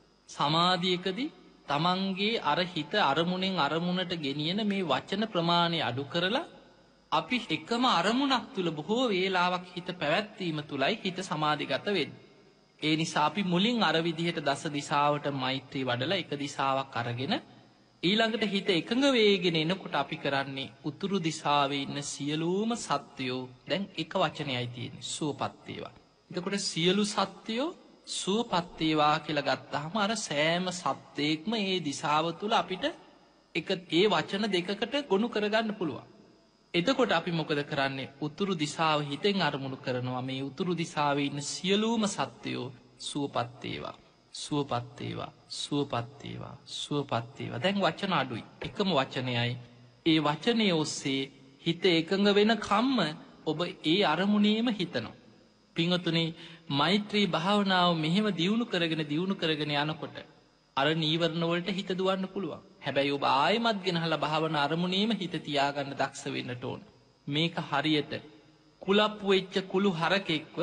Speaker 1: සමාධියකදී තමන්ගේ අර හිත අරමුණෙන් අරමුණට ගෙනියන මේ වචන ප්‍රමාණය අඩු කරලා අපි එකම අරමුණක් තුළ බොහෝ වේලාවක් හිත පැවැත්වීම තුළයි හිත සමාධිගත වෙන්නේ. ඒ නිසා අපි මුලින් අර විදිහට දස දිසාවට මෛත්‍රී වඩලා එක දිසාවක් අරගෙන ඊළඟට හිත එකඟ වේගෙන එනකොට අපි කරන්නේ උතුරු දිසාවේ ඉන්න සියලුම සත්වයෝ දැන් එක වචනයයි තියෙන්නේ සුවපත් වේවා. එතකොට සියලු සත්වයෝ සුවපත් වේවා කියලා ගත්තාම අර සෑම සත්වයක්ම මේ දිසාව තුළ අපිට එක ඒ වචන දෙකකට ගොනු කරගන්න පුළුවන්. එතකොට අපි මොකද කරන්නේ උතුරු දිසාව හිතෙන් අරමුණු කරනවා මේ උතුරු දිසාවේ ඉන්න සියලුම සත්වයෝ සුවපත් වේවා සුවපත් වේවා සුවපත් වේවා සුවපත් වේවා. දැන් වචන අඩුයි. එකම වචනයයි. ඒ වචනේ ඔස්සේ හිත එකඟ වෙන කම්ම ඔබ ඒ අරමුණේම හිතනවා. පින්වතුනි මෛත්‍රී භාවනාව මෙහෙම දියුණු කරගෙන යනකොට අර නීවරණ වලට හිත දුවන්න පුළුවන්. හැබැයි ඔබ ආයෙමත් ගෙනහලා භාවනා අරමුණේම හිත තියාගන්න දක්ෂ වෙන්නට ඕන. මේක හරියට කුලප්පු වෙච්ච කුළු හරකෙක්ව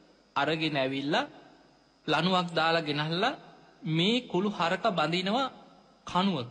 Speaker 1: අරගෙන ඇවිල්ලා ලණුවක් දාලා ගෙනහල්ලා මේ කුළු හරක බඳිනවා කණුවක.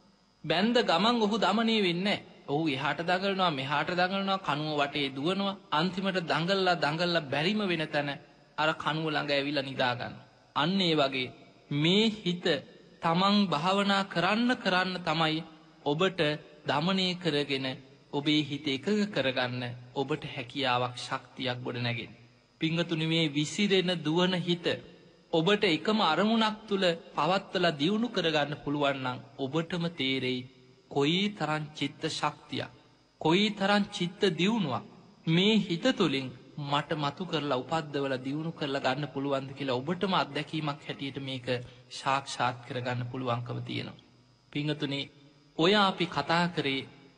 Speaker 1: බැන්ද ගමන් ඔහු දමනය වෙන්නේ නැහැ. ඔහු එහාට දඟලනවා මෙහාට දඟලනවා කණුව වටේ දුවනවා. අන්තිමට දඟලලා බැරිම වෙන තැන අර කණුව ළඟ ඇවිල්ලා නිදා ගන්න. අන්න ඒ වගේ මේ හිත තමන් භාවනා කරන්න තමයි ඔබට දමනය කරගෙන ඔබේ හිත එකඟ කරගන්න ඔබට හැකියාවක් ශක්තියක් ගොඩ නැගෙන. පිංගතුනි මේ විසිරෙන දුවන හිත ඔබට එකම අරමුණක් තුළ පවත්වලා දියුණු කරගන්න පුළුවන් නම් ඔබටම තේරෙයි කොයි තරම් චිත්ත ශක්තියක් කොයි තරම් චිත්ත දියුණුවක් මේ හිත තුළින් මට මතු කරලා උපද්දවලා දියුණු කරලා ගන්න පුළුවන්ද කියලා ඔබටම අත්දැකීමක් හැටියට මේක සාක්ෂාත් කරගන්න පුළුවන්කම තියෙනවා. පිංගතුනි ඔය අපි කතා කරේ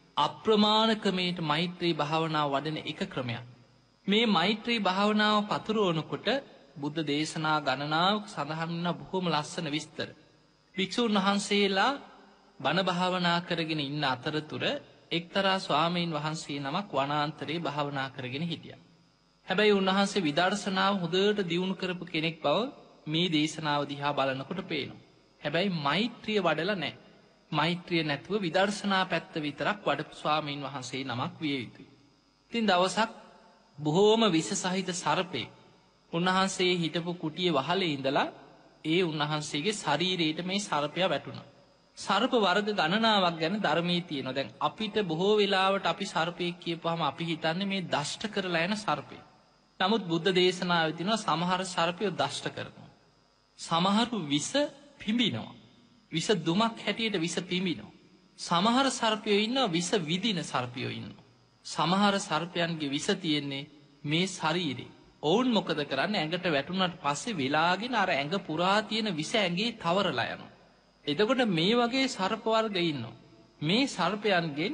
Speaker 1: අප්‍රමාණකමේට මෛත්‍රී භාවනාව වඩන එක ක්‍රමයක්. මේ මෛත්‍රී භාවනාව පතුරවනකොට බුද්ධ දේශනා ගණනාවක් සඳහන් වන බොහොම ලස්සන විස්තර. භික්ෂුන් වහන්සේලා බණ භාවනා කරගෙන ඉන්න අතරතුර එක්තරා ස්වාමීන් වහන්සේ නමක් වනාන්තරේ භාවනා කරගෙන හිටියා. හැබැයි උන්වහන්සේ විදර්ශනාව හොඳට දියුණු කරපු කෙනෙක් බව මේ දේශනාව දිහා බලනකොට පේනවා. හැබැයි මෛත්‍රිය වඩලා නැහැ. මෛත්‍රිය නැතුව විදර්ශනා පැත්ත විතරක් වඩපු ස්වාමීන් වහන්සේ නමක් විය යුතුයි. ඉතින් දවසක් බොහෝම විස සහිත සර්පෙක් උන්වහන්සේ හිටපු කුටියේ වහලේ ඉඳලා ඒ උන්වහන්සේගේ ශරීරයට මේ සර්පයා වැටුණා. සර්ප වර්ග ගණනාවක් ගැන ධර්මයේ තියෙනවා. දැන් අපිට බොහෝ වෙලාවට අපි සර්පෙක් කියපුවාම අපි හිතන්නේ මේ දෂ්ට කරලා යන සර්පෙක්. නමුත් බුද්ධ දේශනාවේ තියෙනවා සමහර සර්පයෝ දෂ්ට කරනවා. සමහරු විස පිඹිනවා. විස දුමක් හැටියට විස පිඹිනවා. සමහර සර්පයෝ ඉන්නවා විස විදින සර්පයෝ ඉන්නවා. සමහර සර්පයන්ගේ විස තියෙන්නේ මේ ශරීරේ. ඔවුන් මොකද කරන්නේ ඇඟට වැටුණාට පස්සේ වෙලාගෙන අර ඇඟ පුරා තියෙන විස ඇඟේ තවරලා යනවා. එතකොට මේ වගේ සර්ප වර්ග ඉන්නවා. මේ සර්පයන්ගෙන්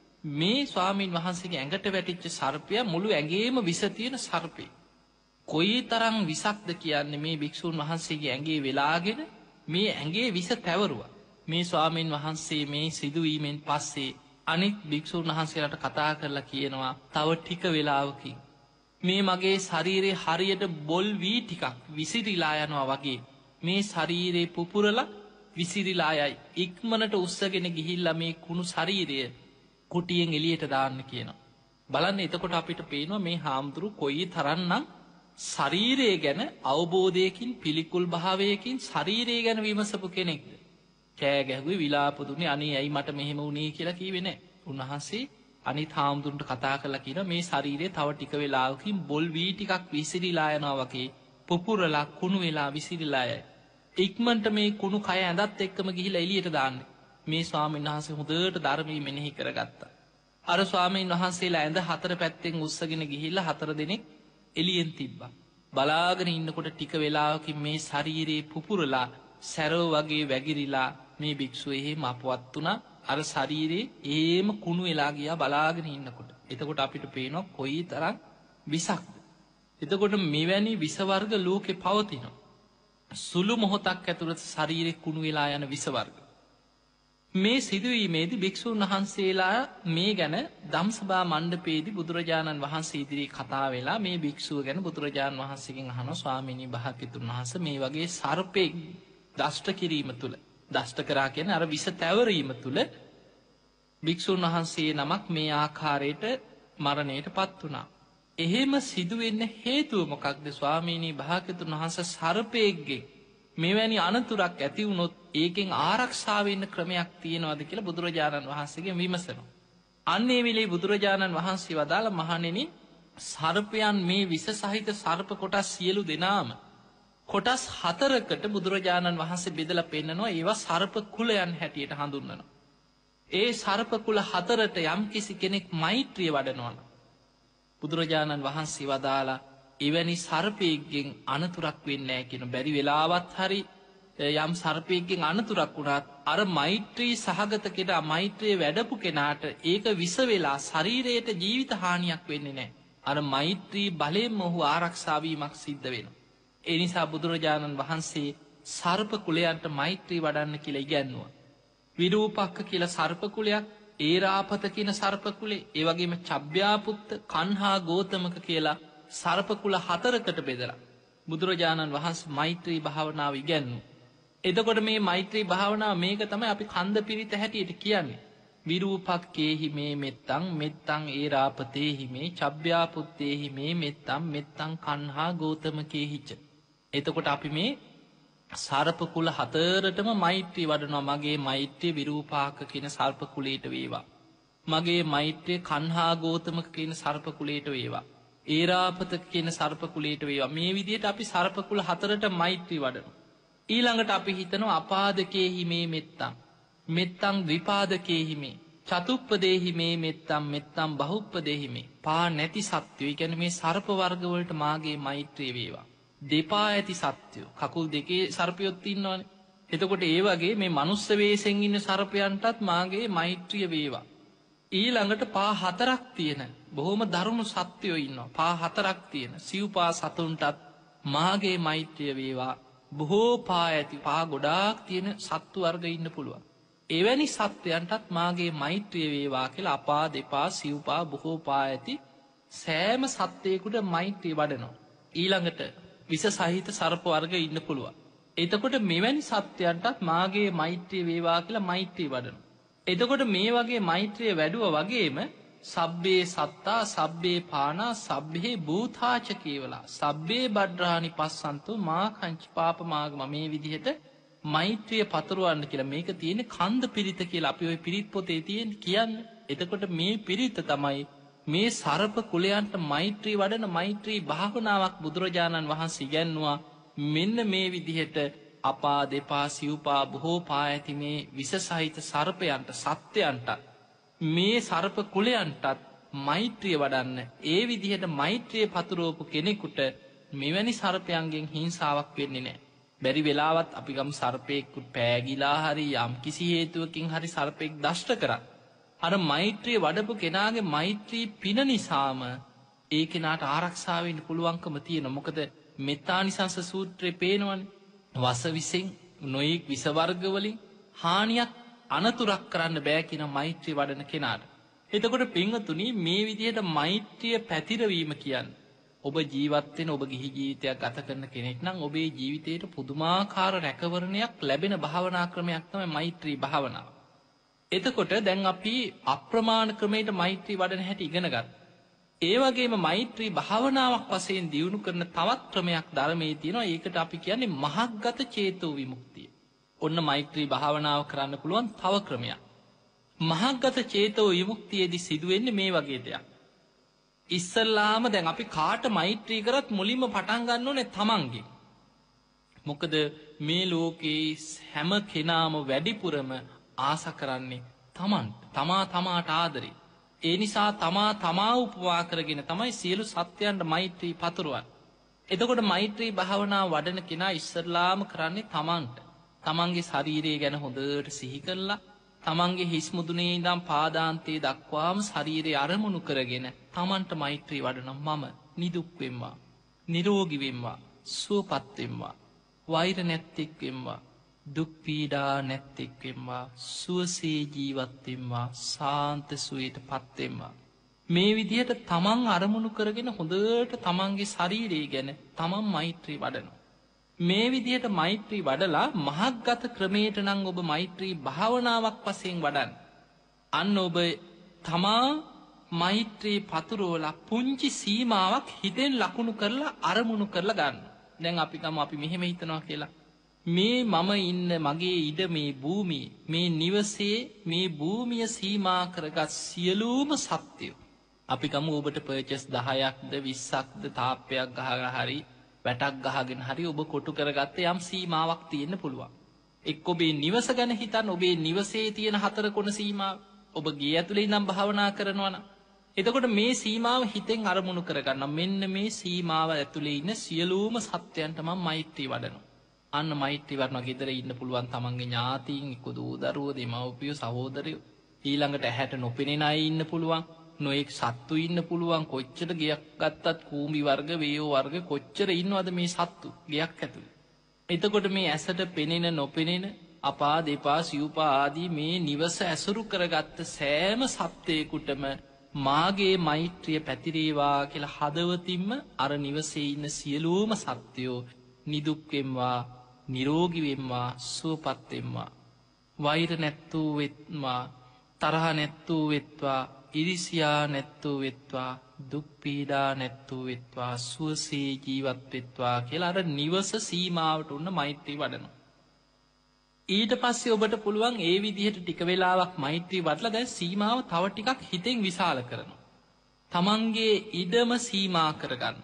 Speaker 1: මේ ස්වාමීන් වහන්සේගේ ඇඟට වැටිච්ච සර්පයා මුළු ඇඟේම විස තියෙන සර්පේ. කොයි තරම් විසක්ද කියන්නේ මේ භික්ෂුන් වහන්සේගේ ඇඟේ වෙලාගෙන මේ ඇඟේ විස තැවරුවා. මේ ස්වාමීන් වහන්සේ මේ සිදුවීමෙන් පස්සේ අනිත් භික්ෂුන් වහන්සේලාට කතා කරලා කියනවා තව ටික වෙලාවකින් මේ මගේ ශරීරේ හරියට බොල් වී ටිකක් විසිරිලා යනවා වගේ මේ ශරීරේ පුපුරලා විසිරිලා යයි. ඉක්මනට උස්සගෙන ගිහිල්ලා මේ කුණු ශරීරය කුටියෙන් එළියට දාන්න කියනවා. බලන්න එතකොට අපිට පේනවා මේ හාමුදුරු කොයි තරම්නම් ශරීරය ගැන අවබෝධයකින් පිළිකුල් භාවයකින් ශරීරය ගැන විමසපු කෙනෙක්ද. කෑ ගැහුවේ විලාප දුන්නේ අනේ ඇයි මට මෙහෙම වුනේ කියලා කිව්වේ නැහැ. උන්වහන්සේ අනිත් හාමුදුරන්ට කතා කරලා කියනවා මේ ශරීරය තව ටික වෙලාවකින් බොල් වී ටිකක් විසිරිලා යනවා වගේ පුපුරලා කුණු වෙලා විසිරිලා යයි. ඉක්මනට මේ කුණු කය ඇඳත් එක්කම ගිහිලා එළියට දාන්න. මේ ස්වාමීන් වහන්සේ හොඳට ධර්මයේ මෙනෙහි කරගත්තා. අර ස්වාමීන් වහන්සේලා ඇඳ හතර පැත්තෙන් උස්සගෙන ගිහිල්ලා හතර දෙනෙක් එළියෙන් තිබ්බා. බලාගෙන ඉන්නකොට ටික වෙලාවකින් මේ ශරීරයේ පුපුරලා සැරෝ වගේ වැගිරිලා මේ භික්ෂුව එහෙම අපවත් වුණා. අර ශරීරයේ එහෙම කුණු වෙලා ගියා බලාගෙන ඉන්නකොට. එතකොට අපිට පේනවා කොයි තරම් විසක්ද. එතකොට මෙවැනි විස වර්ග ලෝකේ පවතිනවා. සුළු මොහොතක් ඇතුළත ශරීරේ කුණු වෙලා යන විස වර්ග. මේ සිදුවීමේදී භික්ෂුන් වහන්සේලා මේ ගැන ධම්සභා මණ්ඩපයේදී බුදුරජාණන් වහන්සේ ඉදිරියේ කතා වෙලා මේ භික්ෂුව ගැන බුදුරජාණන් වහන්සේගෙන් අහනවා ස්වාමීනි භාග්‍යතුන් වහන්සේ මේ වගේ සර්පෙක් දෂ්ට කිරීම තුල දෂ්ට කරා කියන්නේ අර විස තැවරීම තුල භික්ෂුන් වහන්සේ නමක් මේ ආකාරයට මරණයටපත් වුණා. එහෙම සිදුවෙන්න හේතුව මොකක්ද ස්වාමීනි භාග්‍යතුන් වහන්සේ සර්පෙක්ගේ මෙවැනි අනතුරක් ඇති වුණොත් ඒකෙන් ආරක්ෂා වෙන්න ක්‍රමයක් තියෙනවද කියලා බුදුරජාණන් වහන්සේගෙන් විමසනවා. අන්න ඒ වෙලේ බුදුරජාණන් වහන්සේ වදාළ මහණෙනි සර්පයන් මේ විස සහිත සර්ප කොටස් සියලු දෙනාම කොටස් 4කට බුදුරජාණන් වහන්සේ බෙදලා පෙන්නනවා. ඒවා සර්ප කුලයන් හැටියට හඳුන්වනවා. ඒ සර්ප කුල 4ට යම් කිසි කෙනෙක් මෛත්‍රිය වඩනවා බුදුරජාණන් වහන්සේ වදාලා එවැනි සර්පයෙක්ගෙන් අනතුරක් වෙන්නේ නැහැ කියන බැරි වෙලාවත් හරි යම් සර්පයෙක්ගෙන් අනතුරක් වුණත් අර මෛත්‍රී සහගත කෙනා මෛත්‍රිය වැඩපු කෙනාට ඒක විස වෙලා ශරීරයට ජීවිත හානියක් වෙන්නේ නැහැ. අර මෛත්‍රී බලයෙන් ඔහු ආරක්ෂා වීමක් සිද්ධ වෙනවා. ඒ නිසා බුදුරජාණන් වහන්සේ සර්ප කුලයන්ට මෛත්‍රී වඩන්න කියලා ඉගැන්නුවා. විරූපක්ක කියලා සර්ප කුලයක්, ඒරාපත කියන සර්ප කුලේ, ඒ වගේම චබ්බ්‍යාපුත්ත, කන්හා ගෝතමක කියලා සර්ප කුල 4කට බෙදලා බුදුරජාණන් වහන්සේ මෛත්‍රී භාවනාව ඉගැන්වුවා. එතකොට මේ මෛත්‍රී භාවනාව මේක තමයි අපි කන්ද පිරිත හැටියට කියන්නේ. විරූපක්කේහි මේ මෙත්තං මෙත්තං ඒරාපතේහි මේ චබ්බ්‍යාපුත්තේහි මේ මෙත්තං මෙත්තං කන්හා ගෝතමකේහිච. එතකොට අපි මේ සර්ප කුල 4ටම මෛත්‍රී වඩනවා. මගේ මෛත්‍රිය විරූපාක කියන සර්ප කුලයට වේවා. මගේ මෛත්‍රිය කන්හා ගෝතමක කියන සර්ප කුලයට වේවා. ඒරාපත කියන සර්ප කුලයට වේවා. මේ විදිහට අපි සර්ප කුල 4ට මෛත්‍රී වඩනවා. ඊළඟට අපි හිතනවා අපාදකේහි මේ මෙත්තං මෙත්තං ද්විපාදකේහි මේ චතුප්පදේහි මේ මෙත්තං මෙත්තං බහුප්පදේහි මේ පා නැති සත්වෝ. ඒ කියන්නේ මේ සර්ප වර්ග වලට මාගේ මෛත්‍රිය වේවා. දෙපා ඇති සත්වෝ කකුල් දෙකේ සර්පයොත් ඉන්නවනේ. එතකොට ඒ වගේ මේ මනුස්ස වේශෙන් ඉන්න සර්පයන්ටත් මාගේ මෛත්‍රිය වේවා. ඊළඟට පා 4ක් තියෙන බොහොම දරුණු සත්වයෝ ඉන්නවා. පා 4ක් තියෙන සිව්පා සතුන්ටත් මාගේ මෛත්‍රිය වේවා. බොහෝ පා ඇති පා ගොඩාක් තියෙන සත්තු වර්ග ඉන්න පුළුවන්. එවැනි සත්වයන්ටත් මාගේ මෛත්‍රිය වේවා කියලා අපා දෙපා සිව්පා බොහෝ පා ඇති සෑම සත්වයකට මෛත්‍රිය වඩනවා. ඊළඟට විස සහිත සර්ප වර්ග ඉන්න පුළුවන්. එතකොට මෙවැනි සත්වයන්ටත් මාගේ මෛත්‍රිය වේවා කියලා මෛත්‍රිය වඩනවා. එතකොට මේ වගේ මෛත්‍රිය වැඩුව වගේම සබ්බේ සත්තා සබ්බේ පානා සබ්බේ භූතාච කියවලා සබ්බේ බඩ්රාණි පස්සන්තු මා කංචි පාපමාගම මේ විදිහට මෛත්‍රිය පතුරවන්න කියලා මේක තියෙන්නේ කන්ද පිරිත කියලා අපි ওই පිරිත් පොතේ තියෙන කියන්නේ. එතකොට මේ පිරිත තමයි මේ සර්ප කුලයන්ට මෛත්‍රී වඩන මෛත්‍රී භාවනාවක් බුදුරජාණන් වහන්සේ ඉගැන්වුවා. මෙන්න මේ විදිහට අපා දෙපා සිව්පා බොහෝ පා ඇති මේ විස සහිත සර්පයන්ට සත්වයන්ට මේ සර්ප කුලයන්ටත් මෛත්‍රිය වඩන්න. ඒ විදිහට මෛත්‍රිය පතුරවපු කෙනෙකුට මෙවැනි සර්පයන්ගෙන් හිංසාවක් වෙන්නේ නැහැ. බැරි වෙලාවත් අපි ගම් සර්පයෙක්කුත් පෑගිලා හරි යම් කිසි හේතුවකින් හරි සර්පෙක් දෂ්ට කරා. අර මෛත්‍රිය වඩපු කෙනාගේ මෛත්‍රී පින නිසාම ඒ කෙනාට ආරක්ෂා වෙන්න පුළුවන්කම තියෙනවා. මොකද මෙත්තානිසංස සූත්‍රයේ පේනවනේ වස විසෙන් නොයෙක් විස වර්ග වලින් හානියක් අනතුරක් කරන්න බෑ කියන මෛත්‍රිය වඩන කෙනාට. එතකොට පින්වතුනි මේ විදිහට මෛත්‍රිය පැතිරවීම කියන්නේ ඔබ ජීවත් වෙන ඔබ ගිහි ජීවිතයක් ගත කරන කෙනෙක් නම් ඔබේ ජීවිතේට පුදුමාකාර රැකවරණයක් ලැබෙන භාවනා ක්‍රමයක් තමයි මෛත්‍රී භාවනාව. එතකොට දැන් අපි අප්‍රමාණ ක්‍රමයට මෛත්‍රී වඩන හැටි ඉගෙන ගත්තා. ඒ වගේම මෛත්‍රී භාවනාවක් වශයෙන් දියුණු කරන තවත් ක්‍රමයක් ධර්මයේ තියෙනවා. ඒකට අපි කියන්නේ මහග්ගත චේතෝ විමුක්තිය. ඔන්න මෛත්‍රී භාවනාව කරන්න පුළුවන් තව ක්‍රමයක්. මහග්ගත චේතෝ විමුක්තියේදී සිදුවෙන්නේ මේ වගේ දෙයක්. ඉස්සල්ලාම දැන් අපි කාට මෛත්‍රී කරත් මුලින්ම පටන් ගන්න ඕනේ තමන්ගේ. මොකද මේ ලෝකේ හැම කෙනාම වැඩිපුරම ආස කරන්නේ තමාට ආදරේ. ඒ නිසා තමා උපවා කරගෙන තමයි සියලු සත්‍යයන්ට මෛත්‍රී පතුරවන්නේ. එතකොට මෛත්‍රී භාවනා වඩන කෙනා ඉස්සරලාම කරන්නේ තමන්ට තමන්ගේ ශරීරය ගැන හොඳට සිහි කරලා තමන්ගේ හිස් මුදුනේ ඉඳන් පාදාන්තයේ දක්වාම ශරීරය අරමුණු කරගෙන තමන්ට මෛත්‍රී වඩන මම නිදුක් වෙම්වා නිරෝගී වෙම්වා සුවපත් වෙම්වා වෛර නැත්තෙක් වෙම්වා දුක් පීඩා නැත්තෙක් වෙම්වා සුවසේ ජීවත් වෙම්වා සාන්ත සුවයට පත් වෙම්වා මේ විදිහට තමන් අරමුණු කරගෙන හොඳට තමන්ගේ ශරීරය ගැන තමන් මෛත්‍රී වඩනවා. මේ විදිහට මෛත්‍රී වඩලා මහග්ගත ක්‍රමයට නම් ඔබ මෛත්‍රී භාවනාවක් වශයෙන් වඩන්න. අන්න ඔබ තමා මෛත්‍රී පතුරවලා පුංචි සීමාවක් හිතෙන් ලකුණු කරලා අරමුණු කරලා ගන්න. දැන් අපි මෙහෙම හිතනවා කියලා. මේ මම ඉන්න මගේ ඉඩ මේ භූමියේ මේ නිවසේ මේ භූමිය සීමා කරගත් සියලුම සත්‍යෝ අපි කම ඔබට පර්චස් 10ක්ද 20ක්ද තාප්පයක් ගහලා හරි වැටක් ගහගෙන හරි ඔබ කොටු කරගත්ත යම් සීමාවක් තියෙන්න පුළුවන්. එක්ක ඔබේ නිවස ගැන හිතන්න ඔබේ නිවසේ තියෙන 4 කොන සීමාව ඔබ ගේ ඇතුලේ ඉඳන් භාවනා කරනවා නම් එතකොට මේ සීමාව හිතෙන් අරමුණු කරගන්න මෙන්න මේ සීමාව ඇතුලේ ඉන්න සියලුම සත්‍යයන්ට මම මෛත්‍රී වඩනවා. අන්න මෛත්‍රී වඩනවා ගෙදර ඉන්න පුළුවන් තමන්ගේ ඥාතීන් එක්ක දූ දරුවෝ දෙමව්පියෝ සහෝදරයෝ ඊළඟට ඇහැට නොපෙනෙන අය ඉන්න පුළුවන් නොඑක් සත්තු ඉන්න පුළුවන් කොච්චර ගයක් ගත්තත් කූඹි වර්ග වේයෝ වර්ග කොච්චර ඉන්නවද මේ සත්තු ගයක් ඇතුළේ. එතකොට මේ ඇසට පෙනෙන නොපෙනෙන අපා දෙපා සිව්පා ආදී මේ නිවස ඇසුරු කරගත්ත සෑම සත්වයකුටම මාගේ මෛත්‍රිය පැතිරේවා කියලා හදවතින්ම අර නිවසේ ඉන්න සියලුම සත්වයෝ නිදුක් වෙම්වා නිරෝගී වෙම්වා සුවපත් වෙම්වා වෛර නැත්තෝ වෙත්වා තරහ නැත්තෝ වෙත්වා ඉරිසියා නැත්තෝ වෙත්වා දුක් පීඩා නැත්තෝ වෙත්වා සුවසේ ජීවත් වෙත්වා කියලා අර නිවස සීමාවට උන්න මෛත්‍රී වඩනවා. ඊට පස්සේ ඔබට පුළුවන් ඒ විදිහට ටික වෙලාවක් මෛත්‍රී වඩලා දැන් සීමාව තව ටිකක් හිතෙන් විශාල කරනවා. තමන්ගේ ඉඩම සීමා කරගන්න.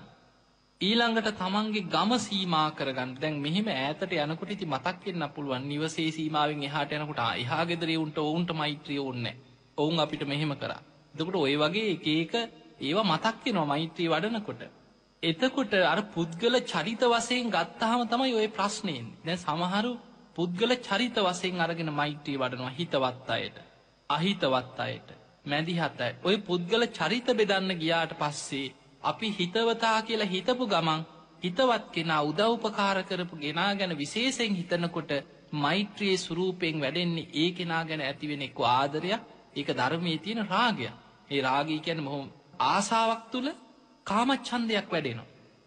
Speaker 1: ඊළඟට තමන්ගේ ගම සීමා කරගන්න. දැන් මෙහෙම ඈතට යනකොට ඉතින් මතක් වෙන්න පුළුවන් නිවසේ සීමාවෙන් එහාට යනකොට එහා ගෙදරේ උන්ට මෛත්‍රිය ඕනේ නැහැ. ඔවුන් අපිට මෙහෙම කරා. එතකොට ඔය වගේ එක එක ඒවා මතක් වෙනවා මෛත්‍රී වඩනකොට. එතකොට අර පුද්ගල චරිත වශයෙන් ගත්තාම තමයි ඔය ප්‍රශ්නේ එන්නේ. දැන් සමහරු පුද්ගල චරිත වශයෙන් අරගෙන මෛත්‍රී වඩනවා හිතවත් අයට, අහිතවත් අයට, මැදිහත් අයට. ඔය පුද්ගල චරිත බෙදන්න ගියාට පස්සේ අපි හිතවතා කියලා හිතපු ගමන් හිතවත් කෙනා උදව් උපකාර කරපු කෙනා ගැන විශේෂයෙන් හිතනකොට මෛත්‍රියේ ස්වරූපයෙන් වැඩෙන්නේ ඒ කෙනා ගැන ඇතිවෙන එක්ක ආදරයක් ඒක ධර්මයේ තියෙන රාගයක්. ඒ රාගය කියන්නේ මොහොම ආසාවක් තුල කාමච්ඡන්දයක් වැඩෙනවා.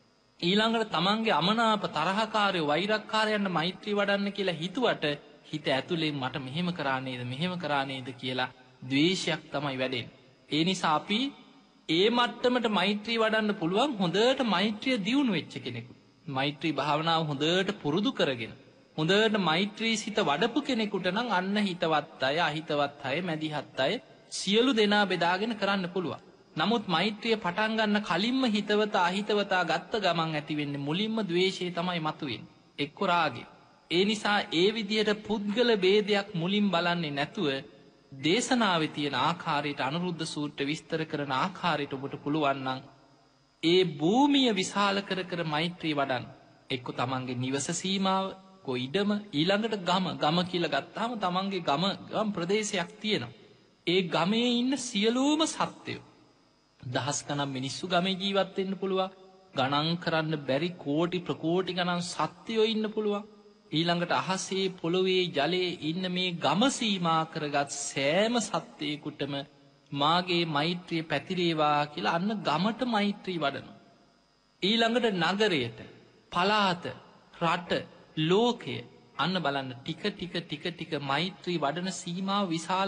Speaker 1: ඊළඟට තමන්ගේ අමනාප තරහකාරයෝ වෛරක්කාරයන්ට මෛත්‍රී වඩන්න කියලා හිතුවට හිත ඇතුලේ මට මෙහෙම කරා නේද කියලා ද්වේෂයක් තමයි වැඩෙන්නේ. ඒ නිසා අපි ඒ මට්ටමට මෛත්‍රී වඩන්න පුළුවන් හොඳට මෛත්‍රිය දියුණු වෙච්ච කෙනෙකුට. මෛත්‍රී භාවනාව හොඳට පුරුදු කරගෙන හොඳට මෛත්‍රී සිත වඩපු කෙනෙකුට නම් අන්න හිතවත් අය අහිතවත් අය මැදිහත් අය සියලු දෙනා බෙදාගෙන කරන්න පුළුවන්. නමුත් මෛත්‍රිය පටන් ගන්න කලින්ම හිතවතා අහිතවතා ගත්ත ගමන් ඇති වෙන්නේ මුලින්ම ද්වේෂය තමයි මතුවෙන්නේ. එක්ක රාගය. ඒ නිසා ඒ විදිහට පුද්ගල ભેදයක් මුලින් බලන්නේ නැතුව දේශනාවේ තියෙන ආකාරයට අනුරුද්ධ සූත්‍ර විස්තර කරන ආකාරයට ඔබට පුළුවන් නම් ඒ භූමිය විශාල කර මෛත්‍රී වඩන්න. එක්ක තමන්ගේ නිවස සීමාව කොයිඩම ඊළඟට ගම කියලා ගත්තාම තමන්ගේ ගම ප්‍රදේශයක් තියෙනවා. ඒ ගමේ ඉන්න සියලුම සත්වයෝ දහස් ගණන් මිනිස්සු ගමේ ජීවත් වෙන්න පුළුවන්. ගණන් කරන්න බැරි කෝටි ප්‍රකෝටි ගණන් සත්වයෝ ඉන්න පුළුවන්. ඊළඟට අහසේ පොළොවේ ජලයේ ඉන්න මේ ගම සීමා කරගත් සෑම සත්වයකුටම මාගේ මෛත්‍රිය පැතිරේවා කියලා අන්න ගමට මෛත්‍රී වඩනවා. ඊළඟට නගරයට, පළාත, රට, ලෝකය අන්න බලන්න ටික මෛත්‍රී වඩන සීමාව විශාල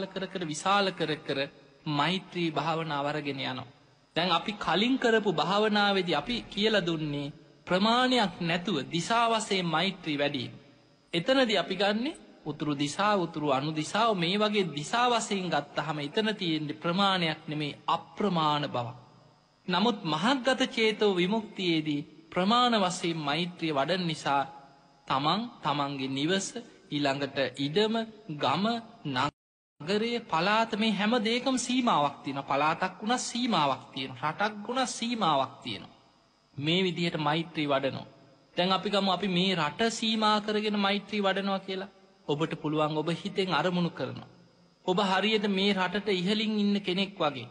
Speaker 1: කර මෛත්‍රී භාවනාව අරගෙන යනවා. දැන් අපි කලින් කරපු භාවනාවේදී අපි කියලා දුන්නේ ප්‍රමාණයක් නැතුව දිශා වශයෙන් මෛත්‍රී වැඩි. එතනදී අපි ගන්නෙ උතුරු දිශාව, උතුරු අනු දිශාව මේ වගේ දිශා වශයෙන් ගත්තාම එතන තියෙන්නේ ප්‍රමාණයක් නෙමේ අප්‍රමාණ බවක්. නමුත් මහග්ගත චේතෝ විමුක්තියේදී ප්‍රමාණ වශයෙන් මෛත්‍රිය වඩන නිසා තමන්ගේ නිවස ඊළඟට ඉඩම ගම නගරයේ පළාත මේ හැම දෙයකම සීමාවක් තියෙනවා. පළාතක් වුණා සීමාවක් තියෙනවා. රටක් වුණා සීමාවක් තියෙනවා. මේ විදිහට මෛත්‍රී වඩනවා. දැන් අපි ගමු අපි මේ රට සීමා කරගෙන මෛත්‍රී වඩනවා කියලා. ඔබට පුළුවන් ඔබ හිතෙන් අරමුණු කරනවා. ඔබ හරියට මේ රටට ඉහලින් ඉන්න කෙනෙක් වගේ.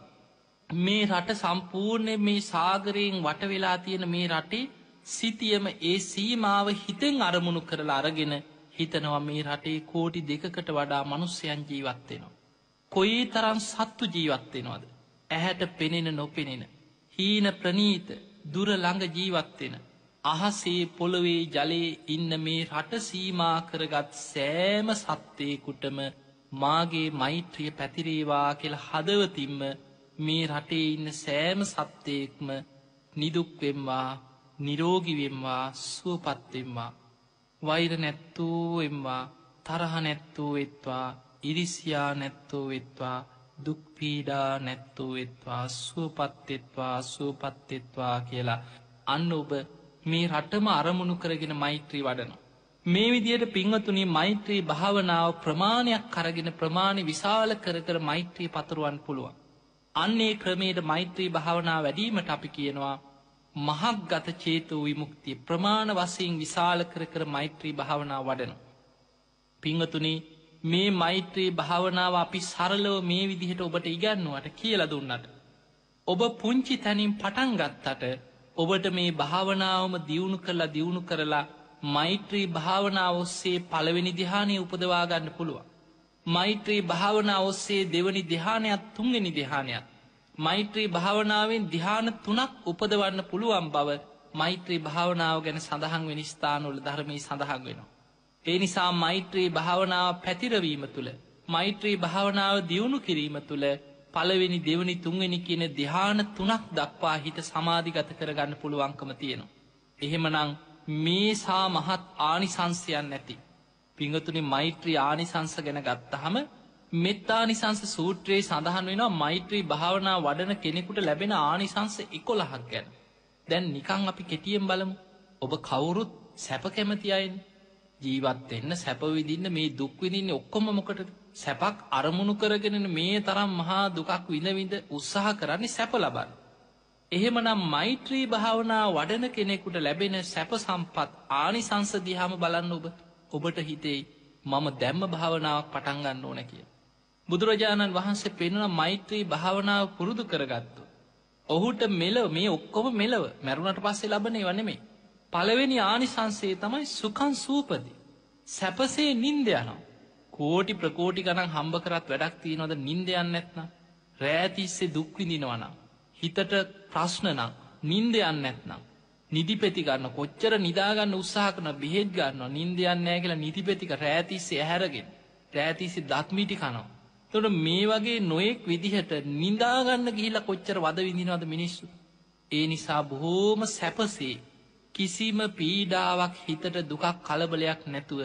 Speaker 1: මේ රට සම්පූර්ණයෙන් මේ සාගරයෙන් වට වෙලා තියෙන මේ රටේ සිටියම ඒ සීමාව හිතෙන් අරමුණු කරලා අරගෙන හිතනවා මේ රටේ කෝටි 2කට වඩා මිනිස්සයන් ජීවත් වෙනවා. කොයි තරම් සත්තු ජීවත් වෙනවද? ඇහැට පෙනෙන නොපෙනෙන, හීන ප්‍රනීත, දුර ළඟ ජීවත් වෙන, අහසේ පොළවේ ජලයේ ඉන්න මේ රට සීමා කරගත් සෑම සත්වයකුටම මාගේ මෛත්‍රිය පැතිරේවා කියලා හදවතින්ම මේ රටේ ඉන්න සෑම සත්වයෙක්ම නිදුක් වෙම්වා, නිරෝගී වෙම්වා, සුවපත් වෙම්වා. වෛර නැත්තෝ වෙම්වා, තරහ නැත්තෝ වෙත්වා, ඉරිසියා නැත්තෝ වෙත්වා, දුක් පීඩා නැත්තෝ වෙත්වා, සුවපත් වෙත්වා, සුවපත් වෙත්වා කියලා අන්න ඔබ මේ රටම අරමුණු කරගෙන මෛත්‍රී වඩනවා. මේ විදියට පින්වතුනි මෛත්‍රී භාවනාව ප්‍රමාණයක් අරගෙන ප්‍රමාණි විශාල කර කර මෛත්‍රී පතුරවන්න පුළුවන්. අන්නේ ක්‍රමයට මෛත්‍රී භාවනාව වැඩිවීමට අපි කියනවා මහග්ගත චේතෝ විමුක්තිය. ප්‍රමාණ වශයෙන් විශාල කර කර මෛත්‍රී භාවනාව වඩනවා. පින්වතුනි මේ මෛත්‍රී භාවනාව අපි සරලව මේ විදිහට ඔබට ඉගන්නුවට කියලා දුන්නට ඔබ පුංචි තැනින් පටන් ගත්තට ඔබට මේ භාවනාවම දියුණු කරලා මෛත්‍රී භාවනාව ඔස්සේ පළවෙනි ධ්‍යානය උපදවා ගන්න පුළුවන්. මෛත්‍රී භාවනාව ඔස්සේ දෙවනි ධ්‍යානයත් තුන්වෙනි ධ්‍යානයත් මෛත්‍රී භාවනාවෙන් ධ්‍යාන 3ක් උපදවන්න පුළුවන් බව මෛත්‍රී භාවනාව ගැන සඳහන් වෙන ස්ථානවල ධර්මයේ සඳහන් වෙනවා. ඒ නිසා මෛත්‍රී භාවනාව පැතිරවීම තුළ මෛත්‍රී භාවනාව දියුණු කිරීම තුළ පළවෙනි දෙවනි තුන්වෙනි කියන ධ්‍යාන 3ක් දක්වා හිත සමාධිගත කරගන්න පුළුවන්කම තියෙනවා. එහෙමනම් මේ සා මහත් ආනිසංසයන් නැති පිංගතුනි මෛත්‍රී ආනිසංස ගැන ගත්තහම මෙත්තානිසංස සූත්‍රයේ සඳහන් වෙනවා මෛත්‍රී භාවනා වඩන කෙනෙකුට ලැබෙන ආනිසංස 11ක් ගැන. දැන් නිකන් අපි කෙටියෙන් බලමු. ඔබ කවුරුත් සැප කැමති අයනේ. ජීවත් වෙන්න සැප විඳින්න මේ දුක් විඳින්නේ ඔක්කොම මොකටද? සැපක් අරමුණු කරගෙන මේ තරම් මහා දුකක් විඳ උත්සාහ කරන්නේ සැප ලබන්න. එහෙමනම් මෛත්‍රී භාවනා වඩන කෙනෙකුට ලැබෙන සැප සම්පත් ආනිසංස දිහාම බලන්න ඔබට හිතේ මම දැම්ම භාවනාවක් පටන් ගන්න ඕන කියලා. බුදුරජාණන් වහන්සේ පෙන්වන මෛත්‍රී භාවනාව පුරුදු කරගත්තු. ඔහුට මෙලව මේ ඔක්කොම මෙලව මරුණට පස්සේ ලබන ඒවා නෙමෙයි. පළවෙනි ආනිසංසය තමයි සුඛං සූපති. සැපසේ නිින්ද යනවා. කෝටි ප්‍රකෝටි ගණන් හම්බ කරත් වැඩක් තියනවද නිින්ද යන්නේ නැත්නම්? රෑ තිස්සේ දුක් විඳිනවා නම්, හිතට ප්‍රශ්න නම්, නිින්ද යන්නේ නැත්නම්, නිදිපෙති ගන්න කොච්චර නිදා ගන්න උත්සාහ කරන බෙහෙත් ගන්නවා නිින්ද යන්නේ නැහැ කියලා නිදිපෙතික රෑ තිස්සේ ඇහැරගෙන රෑ තිස්සේ දත් මිටි කනවා. එතකොට මේ වගේ නොයෙක් විදිහට නිදා ගන්න ගිහිල්ලා කොච්චර වද විඳිනවද මිනිස්සු? ඒ නිසා බොහෝම සැපසේ කිසිම පීඩාවක් හිතට දුකක් කලබලයක් නැතුව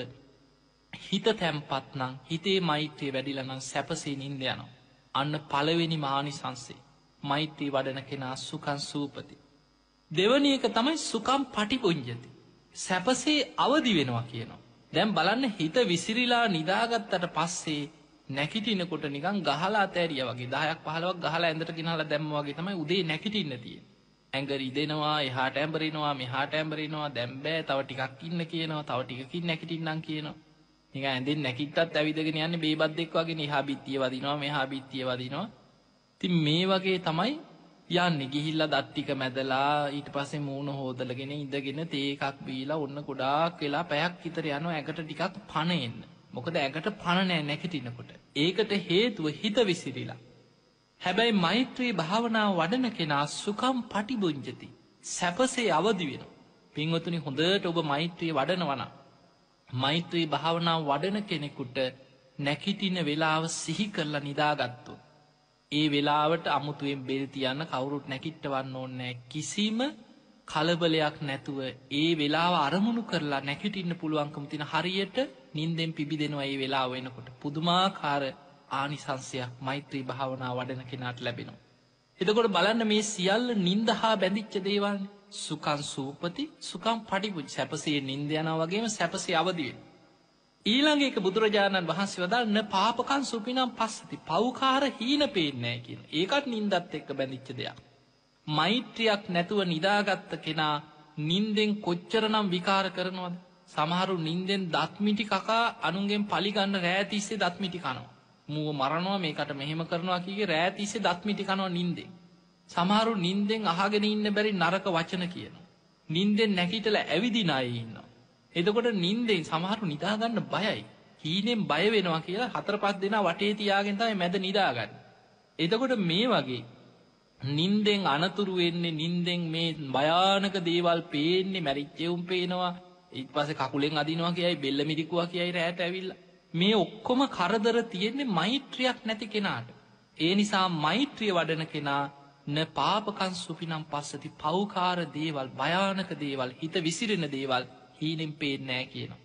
Speaker 1: හිත තැම්පත් නම් හිතේ මෛත්‍රිය වැඩිලා නම් සැපසේ නිින්ද යනවා. අන්න පළවෙනි මානිසංසය. මෛත්‍රී වඩන කෙනා සුඛං සූපති. දෙවැනි එක තමයි සුඛං පටිපුඤ්ජති. සැපසේ අවදි වෙනවා කියනවා. දැන් බලන්න හිත විසිරීලා නිදාගත්තට පස්සේ නැගිටිනකොට නිකන් ගහලා අතෑරියා වගේ 10ක් 15ක් ගහලා ඇඳට ගෙනහලා දැම්මා වගේ තමයි උදේ නැගිටින්න තියෙන්නේ. ඇඟ රිදෙනවා, එහාට ඇඹරෙනවා, මෙහාට ඇඹරෙනවා, දැන් බෑ තව ටිකක් ඉන්න කියනවා, තව ටිකකින් නැගිටින්නම් කියනවා. නිකන් ඇඳෙන් නැගිට්ටත් ඇවිදගෙන යන්නේ බේබද්දෙක් වගේ එහා බිත්තිය වදිනවා, මෙහා බිත්තිය වදිනවා. ඉතින් මේ වගේ තමයි යන්නේ. ගිහිල්ලා දත් ටික මැදලා ඊට පස්සේ මූණ හොදලගෙන ඉඳගෙන තේ එකක් බීලා ඔන්න ගොඩාක් වෙලා පැයක් විතර යනවා ඇඟට ටිකක් පණ එන්න. මොකද ඇඟට පණ නැහැ නැගිටිනකොට. ඒකට හේතුව හිත විසිරීලා. හැබැයි මෛත්‍රී භාවනාව වඩන කෙනා සුඛං පටිභුඤ්ජති. සැපසේ අවදි වෙනවා. පින්වතුනි හොඳට ඔබ මෛත්‍රී වඩනවා නම් මෛත්‍රී භාවනාව වඩන කෙනෙකුට නැගිටින වෙලාව සිහි කරලා නිදාගත්තොත් ඒ වෙලාවට අමුතුවෙන් බෙල් තියන්න කවුරුත් නැගිටවන්න ඕනේ කිසිම කලබලයක් නැතුව ඒ වෙලාව අරමුණු කරලා නැගිටින්න පුළුවන්කම තියෙන හරියට නිින්දෙන් පිබිදෙනවා ඒ වෙලාව වෙනකොට. පුදුමාකාර ආනිසංසයක් මෛත්‍රී භාවනාව වඩන කෙනාට ලැබෙනවා. එතකොට බලන්න මේ සියල්ල නිින්ද හා බැඳිච්ච දේවල්නේ. සුඛං සූපති සුඛං පටිපුඤ්ජ. සැපසේ නිින්ද යනවා වගේම සැපසේ අවදි වෙනවා. ඊළඟ එක බුදුරජාණන් වහන්සේ වදාළන පාපකං සුපිනම් පස්සති. පව්කාර හීන පේන්නේ නැහැ කියන. ඒකත් නිින්දත් එක්ක බැඳිච්ච දෙයක්. මෛත්‍රියක් නැතුව නිදාගත්ත කෙනා නින්දෙන් කොච්චරනම් විකාර කරනවද? සමහරු නින්දෙන් දත්මිටි කකා අනුන්ගෙන් පලිගන්න රෑතිස්සේ දත්මිටි කනවා. මුව මරණවා මේකට මෙහෙම කරනවා කිය රෑතිස්සේ දත්මිටි කනවා නින්දෙන්. සමහරු නින්දෙන් අහගෙන ඉන්න බැරි නරක වචන කියනවා. නින්දෙන් නැකිටල ඇවිදින අය ඉන්නවා. එතකොට නින්දෙන් සමහරු නිදාගන්න බයයි. හීනෙන් බය වෙනවා කියලා 4-5 දෙනා වටේ තියාගෙන තමයි මැද නිදාගන්නේ. එතකොට මේ වගේ නින්දෙන් අනතුරු වෙන්නේ නින්දෙන් මේ භයානක දේවල් පේන්නේ මැරිච්චෙවුම් පේනවා. ඊට පස්සේ කකුලෙන් අදිනවා කියයි බෙල්ල මිරිකුවා කියයි රැට ඇවිල්ලා. මේ ඔක්කොම කරදර තියෙන්නේ මෛත්‍රියක් නැති කෙනාට. ඒ නිසා මෛත්‍රිය වඩන කෙනා න පාපකං සුපිනම් පස්සති පෞකාර දේවල් භයානක දේවල් හිත විසිරෙන දේවල් හීනෙන් පේන්නේ නැහැ කියනවා.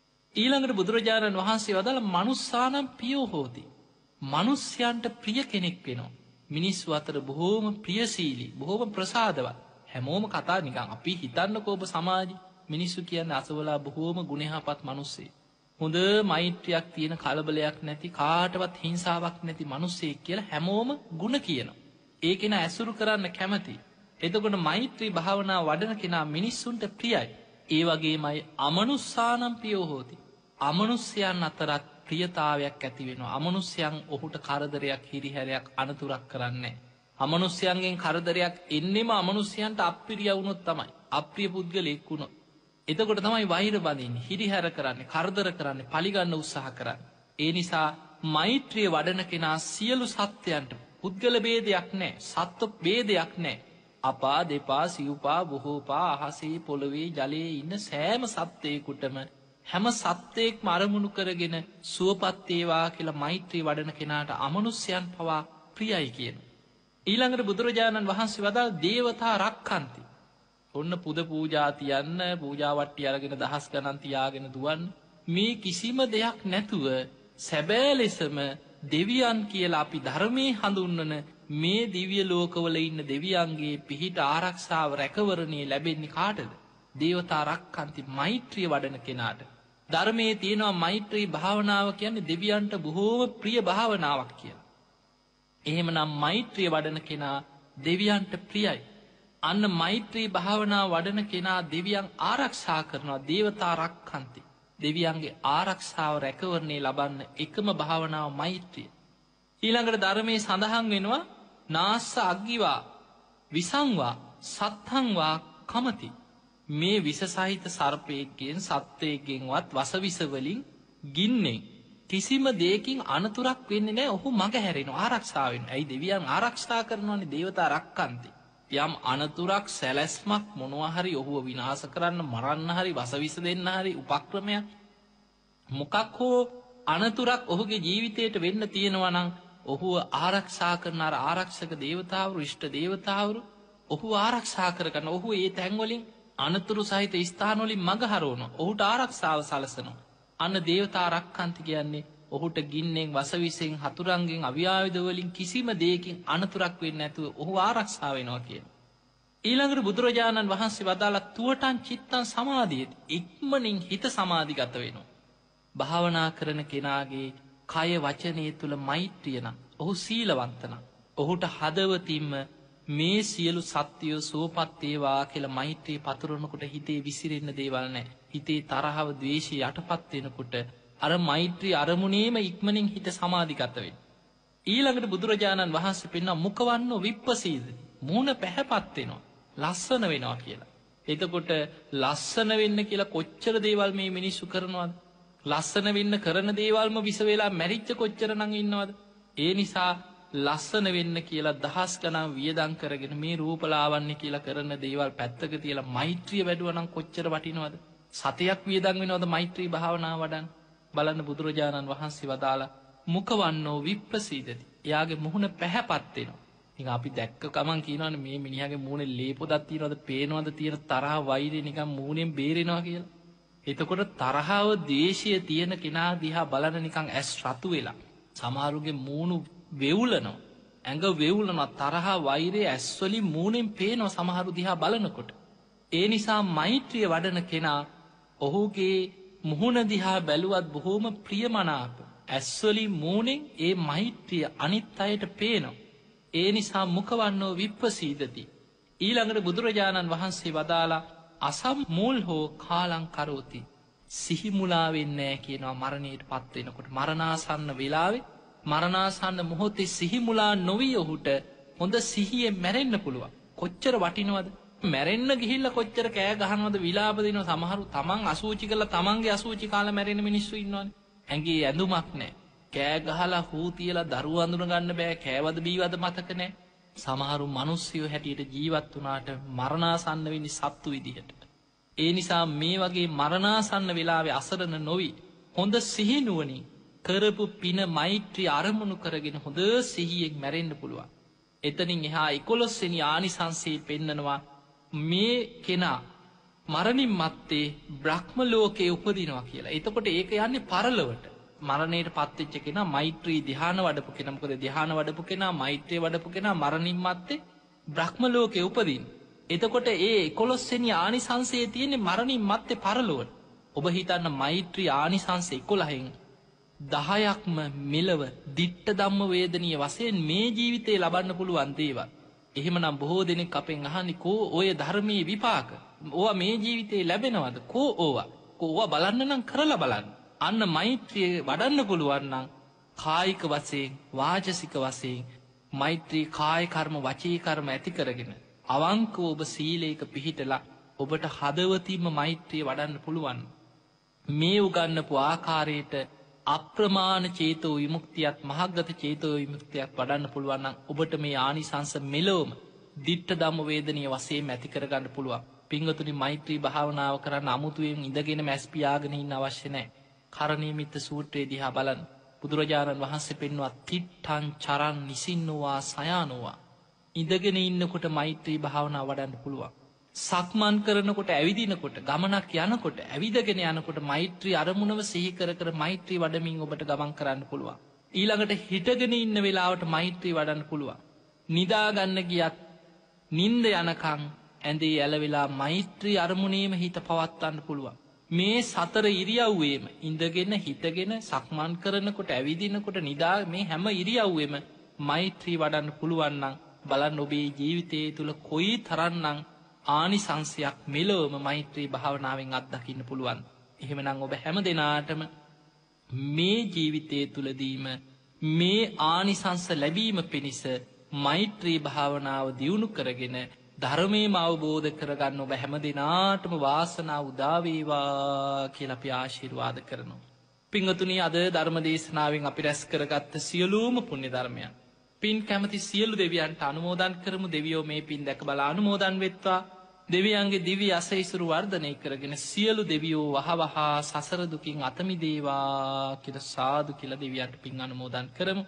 Speaker 1: ඊළඟට බුදුරජාණන් වහන්සේ වදාළ මනුස්සානම් පියෝ හෝති. මිනිස්යන්ට ප්‍රිය කෙනෙක් වෙනවා. මිනිස්සු අතර බොහෝම ප්‍රියශීලී බොහෝම ප්‍රසාදවත්. හැමෝම කතා නිකන් අපි හිතන්නකෝ ඔබ සමාජෙ මිනිස්සු කියන්නේ අසවලා බොහෝම ගුණයහපත් මිනිස්සෙක්. හොඳ මෛත්‍රියක් තියෙන කලබලයක් නැති කාටවත් හිංසාවක් නැති මිනිස්සෙක් කියලා හැමෝම ಗುಣ කියනවා. ඒ කෙනා ඇසුරු කරන්න කැමති. එතකොට මෛත්‍රී භාවනාව වඩන කෙනා මිනිස්සුන්ට ප්‍රියයි. ඒ වගේමයි අමනුස්සානම් පියෝ හෝති. අමනුෂ්‍යයන් අතරත් ප්‍රියතාවයක් ඇති වෙනවා. අමනුෂ්‍යයන් ඔහුට කරදරයක් හිරිහැරයක් අනතුරක් කරන්නේ. අමනුෂ්‍යයන්ගෙන් කරදරයක් එන්නෙම අමනුෂ්‍යයන්ට අප්‍රිය වුණොත් තමයි. අප්‍රිය පුද්ගලෙක් වුණොත්. එතකොට තමයි වෛර බඳින්නේ, හිරිහැර කරන්නේ, කරදර කරන්නේ, පලිගන්න උත්සාහ කරන්නේ. ඒ නිසා මෛත්‍රිය වඩන කෙනා සියලු සත්වයන්ට පුද්ගල ભેදයක් නැහැ, සත්ව ભેදයක් නැහැ. අපා දෙපා සිව්පා බොහෝපා අහසේ පොළවේ ජලයේ ඉන්න සෑම සත්වයෙකුටම හැම සත්වයෙක්ම අරමුණු කරගෙන සුවපත් වේවා කියලා මෛත්‍රී වඩන කෙනාට අමනුෂ්‍යයන් පවා ප්‍රියයි කියන. ඊළඟට බුදුරජාණන් වහන්සේ වදාළ දේවතා රක්ඛන්ති. ඔන්න පුද පූජා තියන්න පූජා වට්ටි අරගෙන දහස් ගණන් තියාගෙන දුවන්න මේ කිසිම දෙයක් නැතුව සැබෑ ලෙසම දෙවියන් කියලා අපි ධර්මයේ හඳුන්වන මේ දිව්‍ය ලෝකවල ඉන්න දෙවියන්ගේ පිහිට ආරක්ෂාව රැකවරණේ ලැබෙන්නේ කාටද? දේවතා රක්ඛන්ති මෛත්‍රිය වඩන කෙනාට. ධර්මයේ තියෙනවා මෛත්‍රී භාවනාව කියන්නේ දෙවියන්ට බොහෝම ප්‍රිය භාවනාවක් කියලා. එහෙමනම් මෛත්‍රිය වඩන කෙනා දෙවියන්ට ප්‍රියයි. අන්න මෛත්‍රී භාවනාව වඩන කෙනා දෙවියන් ආරක්ෂා කරනවා. දේවතා රක්ඛන්ති. දෙවියන්ගේ ආරක්ෂාව රැකවරණේ ලබන්න එකම භාවනාව මෛත්‍රිය. ඊළඟට ධර්මයේ සඳහන් වෙනවා නාස්ස අග්ගිවා විසංවා සත්තංවා කමති. මේ විස සහිත සර්පයෙක්ගෙන් සත්වයෙක්ගෙන්වත් වසවිස වලින් ගින්නෙන් කිසිම දෙයකින් අනතුරක් වෙන්නේ නැහැ. ඔහු මග හැරෙනවා ආරක්ෂා වෙනවා. ඇයි දෙවියන් ආරක්ෂා කරනවනේ දේවතා රක්ඛන්ති. යම් අනතුරක් සැලැස්මක් මොනවා හරි ඔහුව විනාශ කරන්න මරන්න හරි වසවිස දෙන්න හරි උපක්‍රමයක් මොකක් හෝ අනතුරක් ඔහුගේ ජීවිතයට වෙන්න තියෙනවා නම් ඔහුව ආරක්ෂා කරන අර ආරක්ෂක දේවතාවරු ඉෂ්ට දේවතාවරු ඔහුව ආරක්ෂා කරගන්න. ඔහු ඒ තැන්වලින් අනතුරු සහිත ස්ථානවලින් මඟ හරවනවා. ඔහුට ආරක්ෂාව සලසනවා. අන්න දේවතා රක්ඛන්ති කියන්නේ ඔහුට ගින්නෙන් වසවිසෙන් හතුරන්ගෙන් අවියායුධ වලින් කිසිම දෙයකින් අනතුරක් වෙන්නේ නැතුව ඔහු ආරක්ෂා වෙනවා කියන. ඊළඟට බුදුරජාණන් වහන්සේ වදාළා තුවටන් චිත්තං සමාධියති. ඉක්මනින් හිත සමාධිගත වෙනවා. භාවනා කරන කෙනාගේ කය වචනය තුල මෛත්‍රිය නම් ඔහු සීලවන්ත නම් ඔහුට හදවතින්ම මේ සියලු සත්‍යය සුවපත් වේවා කියලා මෛත්‍රී පතුරවනකොට හිතේ විසිරෙන්න දේවල් නැහැ. හිතේ තරහව ද්වේෂය යටපත් වෙනකොට අර මෛත්‍රී අරමුණේම ඉක්මනින් හිත සමාධිගත වෙනවා. ඊළඟට බුදුරජාණන් වහන්සේ පෙන්වන මුඛවන්නෝ විප්පසීද මූණ පැහැපත් වෙනවා ලස්සන වෙනවා කියලා. එතකොට ලස්සන වෙන්න කියලා කොච්චර දේවල් මේ මිනිස්සු කරනවද? ලස්සන වෙන්න කරන දේවල්ම විස වෙලා මැරිච්ච කොච්චර නම් ඉන්නවද? ඒ නිසා ලස්සන වෙන්න කියලා දහස් ගණන් වියදම් කරගෙන මේ රූපලාවන්‍ය කියලා කරන දේවල් පැත්තක තියලා මෛත්‍රිය වැඩුවා නම් කොච්චර වටිනවද? සතයක් වියදම් වෙනවද මෛත්‍රී භාවනාව වඩන්න? බලන්න බුදුරජාණන් වහන්සේ වදාලා මුඛවන්නෝ විප්පසීදති. එයාගේ මුහුණ පැහැපත් වෙනවා. ඉතින් අපි දැක්ක ගමන් කියනවනේ මේ මිනිහාගේ මූණේ ලේ පොදක් තියනවද පේනවද තියෙන තරහ වෛරය නිකන් මූණෙන් බේරෙනවා කියලා. එතකොට තරහව ද්වේෂය තියෙන කෙනා දිහා බලන නිකන් ඇස් රතු වෙලා. සමහරුගේ මූණු වෙවුලනවා. ඇඟ වෙවුලනවා. තරහ වෛරය ඇස් වලින් මූණෙන් පේනවා සමහරු දිහා බලනකොට. ඒ නිසා මෛත්‍රිය වඩන කෙනා ඔහුගේ මුහුණ දිහා බැලුවත් බොහෝම ප්‍රියමනාප ඇස්වලින් මූණෙන් ඒ මෛත්‍රිය අනිත් අයට පේනවා. ඒ නිසා මුඛවන්නෝ විප්පසීදති. ඊළඟට බුදුරජාණන් වහන්සේ වදාලා අසම් මූල් හෝ කාලං කරෝති. සිහිමුලා වෙන්නේ කියනවා මරණයට පත්වෙනකොට මරණාසන්න වෙලාවේ මරණාසන්න මොහොතේ සිහිමුලා නොවී ඔහුට හොඳ සිහියෙන් මැරෙන්න පුළුවන්. කොච්චර වටිනවද? මැරෙන්න ගිහිල්ල කොච්චර කෑ ගහනවද විලාප දෙනවා. සමහරු තමන් අසූචි කරලා තමන්ගේ අසූචි කාලා මැරෙන මිනිස්සු ඉන්නවනේ. ඇඟේ ඇඳුමක් නැහැ. කෑ ගහලා හූ තියලා දරුවෝ අඳුන ගන්න බෑ. කෑවද බීවද මතක නැහැ. සමහරු මිනිස්සුયો හැටියට ජීවත් වුණාට මරණාසන්න වෙන්නේ සත්තු විදිහට. ඒ නිසා මේ වගේ මරණාසන්න වෙලාවේ අසරණ නොවි හොඳ සිහිනුවණින් කරපු පින මෛත්‍රී අරමුණු කරගෙන හොඳ සිහියෙන් මැරෙන්න පුළුවන්. එතනින් එහා 11 වෙනි ආනිසංසයේ පෙන්නනවා මේ කෙනා මරණින් මත්තේ බ්‍රහ්ම ලෝකේ උපදිනවා කියලා. එතකොට ඒක යන්නේ පරලොවට. මරණයට පත්වෙච්ච කෙනා මෛත්‍රී ධ්‍යාන වඩපු කෙනා. මොකද ධ්‍යාන වඩපු කෙනා මෛත්‍රිය වඩපු කෙනා මරණින් මත්තේ බ්‍රහ්ම ලෝකේ උපදින. එතකොට ඒ 11 වෙනි ආනිසංසයේ තියෙන්නේ මරණින් මත්තේ පරලොවට. ඔබ හිතන්න මෛත්‍රී ආනිසංස 11න් 10ක්ම මෙලව දිට්ඨ ධම්ම වේදනීය වශයෙන් මේ ජීවිතේ ලබන්න පුළුවන් දේවල්. එහෙමනම් බොහෝ දෙනෙක් අපෙන් අහන්නේ කෝ ඔය ධර්මයේ විපාක? ඕවා මේ ජීවිතේ ලැබෙනවද? කෝ ඕවා බලන්න නම් කරලා බලන්න. අන්න මෛත්‍රිය වඩන්න පුළුවන් නම් කායික වශයෙන් වාචසික වශයෙන් මෛත්‍රී කාය කර්ම වචී කර්ම ඇති කරගෙන අවංකව ඔබ සීලයක පිහිටලා ඔබට හදවතින්ම මෛත්‍රිය වඩන්න පුළුවන්. මේ උගන්වපු ආකාරයට අප්‍රමාණ චේතෝ විමුක්තියත් මහග්ගත චේතෝ විමුක්තියක් වඩන්න පුළුවන් නම් ඔබට මේ ආනිසංස මෙලොවම දිට්ඨ ධම්ම වේදනීය වශයෙන් ඇති කරගන්න පුළුවන්. පින්වතුනි මෛත්‍රී භාවනාව කරන්න අමුතුවෙන් ඉඳගෙන මැස් පියාගෙන ඉන්න අවශ්‍ය නැහැ. කරණීයමිත්ත සූත්‍රයේ දිහා බලන්න. බුදුරජාණන් වහන්සේ පෙන්වුවා තිට්ඨං චරං නිසින්නෝවා සයානෝවා. ඉඳගෙන ඉන්නකොට මෛත්‍රී භාවනාව වඩන්න පුළුවන්. සක්මන් කරනකොට ඇවිදිනකොට ගමනක් යනකොට ඇවිදගෙන යනකොට මෛත්‍රී අරමුණව සිහි කර කර මෛත්‍රී වඩමින් ඔබට ගමන් කරන්න පුළුවන්. ඊළඟට හිටගෙන ඉන්න වෙලාවට මෛත්‍රී වඩන්න පුළුවන්. නිදාගන්න ගියත් නිින්ද යනකම් ඇඳේ ඇලවෙලා මෛත්‍රී අරමුණේම හිත පවත්වන්න පුළුවන්. මේ සතර ඉරියව්වේම ඉඳගෙන හිටගෙන සක්මන් කරනකොට ඇවිදිනකොට නිදා මේ හැම ඉරියව්වෙම මෛත්‍රී වඩන්න පුළුවන් නම් බලන්න ඔබේ ජීවිතයේ තුල කොයි තරම්නම් ආනිසංසයක් මෙලොවම මෛත්‍රී භාවනාවෙන් අත්දකින්න පුළුවන්. එහෙමනම් ඔබ හැම දිනාටම මේ ජීවිතයේ තුලදීම මේ ආනිසංස ලැබීම පිණිස මෛත්‍රී භාවනාව දියුණු කරගෙන ධර්මයේම අවබෝධ කරගන්න ඔබ හැම දිනාටම වාසනාව උදා වේවා කියලා අපි ආශිර්වාද කරනවා. පින්වතුනි අද ධර්ම දේශනාවෙන් අපි රැස් කරගත්ත සියලුම පුණ්‍ය ධර්මයන් පින් කැමති සියලු දෙවියන්ට අනුමෝදන් කරමු. දෙවියෝ මේ පින් දැක බලා අනුමෝදන් වෙත්වා. දෙවියන්ගේ දිව්‍ය අසීසුරු වර්ධනය කරගෙන සියලු දෙවියෝ වහවහ සසර දුකින් අත මිදේවා කියලා සාදු කියලා දෙවියන්ට පින් අනුමෝදන් කරමු.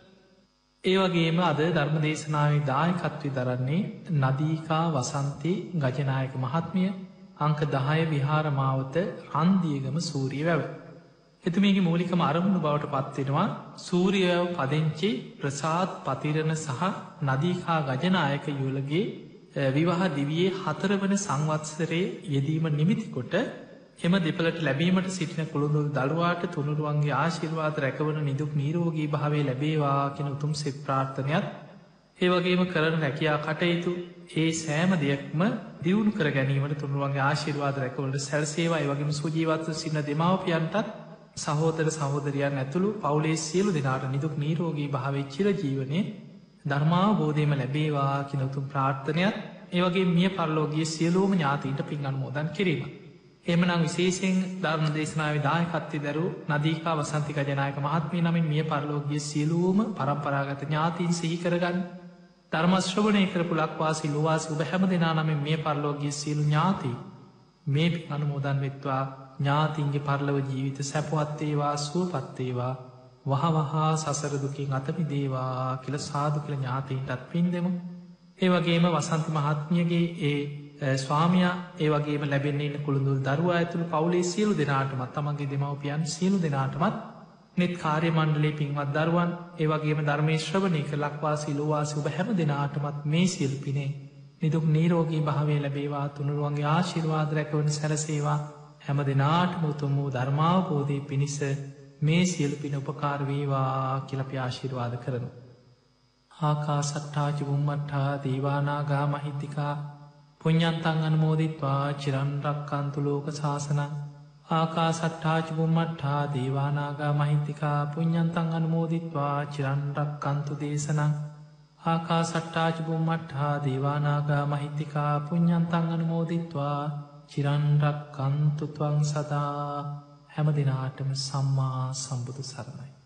Speaker 1: ඒ වගේම අද ධර්ම දේශනාවේ දායකත්වය දරන්නේ නදීකා වසන්තී ගජනායක මහත්මිය අංක 10 විහාර මාවත රන්දියගම සූරියවැව. එතුමියගේ මූලිකම අරමුණු බවට පත්වෙනවා සූරියවැව පදිංචි ප්‍රසාද් පතිරණ සහ නදීකා ගජනායක යුවලගේ විවාහ දිවියේ 4 වන සංවත්සරයේ යෙදීම නිමිති කොට එම දෙපළට ලැබීමට සිටින කුළුඳුල් දළුවාට තුනුරුවන්ගේ ආශිර්වාද රැකවන නිදුක් නිරෝගී භාවය ලැබේවා කියන උතුම් සෙත් ප්‍රාර්ථනයත් ඒ වගේම කරන රැකියා කටයුතු ඒ සෑම දෙයක්ම දියුණු කර ගැනීමට තුනුරුවන්ගේ ආශිර්වාද රැකවලට සැලසේවා. ඒ වගේම සුජීවත්ව සිටින දෙමාපියන්ටත් සහෝදර සහෝදරයන් ඇතුළු පවුලේ සියලු දෙනාට නිදුක් නිරෝගී භාවයේ චිරජීවනයේ ධර්මාවබෝධයම ලැබේවා කියන උතුම් ප්‍රාර්ථනයත් ඒ වගේ මිය පරලෝකීය සියලුම ඥාතීන්ට පින් අනුමෝදන් කිරීම. එහෙමනම් විශේෂයෙන් ධර්ම දේශනාවේ දායකත්වයේ දරූ නදීකා වසන්ති ගජනායක මහත්මිය නමින් මිය පරලෝකීය සියලුම පරම්පරාගත ඥාතීන් සිහි කරගන්න. ධර්ම ශ්‍රවණය කරපු ලක්වාසී ලෝවාසී ඔබ හැම දෙනා නමින් මිය පරලෝකීය සියලු ඥාතීන් මේ පින් අනුමෝදන් වෙත්වා. ඥාතීන්ගේ පරලොව ජීවිත සැපවත් වේවා සුවපත් වේවා. වහවහා සසර දුකින් අත මිදේවා කියලා සාදු කියලා ඥාතීන්ටත් පින් දෙමු. ඒ වගේම වසන්ති මහත්මියගේ ඒ ස්වාමියා ඒ වගේම ලැබෙන්න ඉන්න කුළුඳුල් දරුවා ඇතුළු පවුලේ සියලු දෙනාටමත් තමන්ගේ දෙමව්පියන් සියලු දෙනාටමත් නෙත් කාර්ය මණ්ඩලයේ පින්වත් දරුවන් ඒ වගේම ධර්මයේ ශ්‍රවණය කළ ලක්වාසී ලෝවාසී ඔබ හැම දෙනාටමත් මේ සියලු පිනේ නිදුක් නිරෝගී භාවය ලැබේවා. තුනුරුවන්ගේ ආශිර්වාද රැකවන සැලසේවා. හැම දෙනාටම උතුම් වූ ධර්මාවබෝධය පිණිස මේ සියලු පින උපකාර වේවා කියලා අපි ආශිර්වාද කරමු. ආකාසට්ටා ච බුම්මට්ටා දීවානාගා මහිත්‍තිකා පුඤ්ඤන්තං අනුමෝදිත්වා චිරන් රක්ඛන්තු ලෝක සාසනං ආකාසට්ඨා ච බුම්මට්ඨා දීවානාගා මහිත්‍තිකා පුඤ්ඤන්තං අනුමෝදිත්වා චිරන් රක්ඛන්තු දේශනං ආකාසට්ඨා ච බුම්මට්ඨා දීවානාගා මහිත්‍තිකා පුඤ්ඤන්තං අනුමෝදිත්වා චිරන් රක්ඛන්තු ත්වං සදා. හැම දිනාටම සම්මා සම්බුදු සරණයි.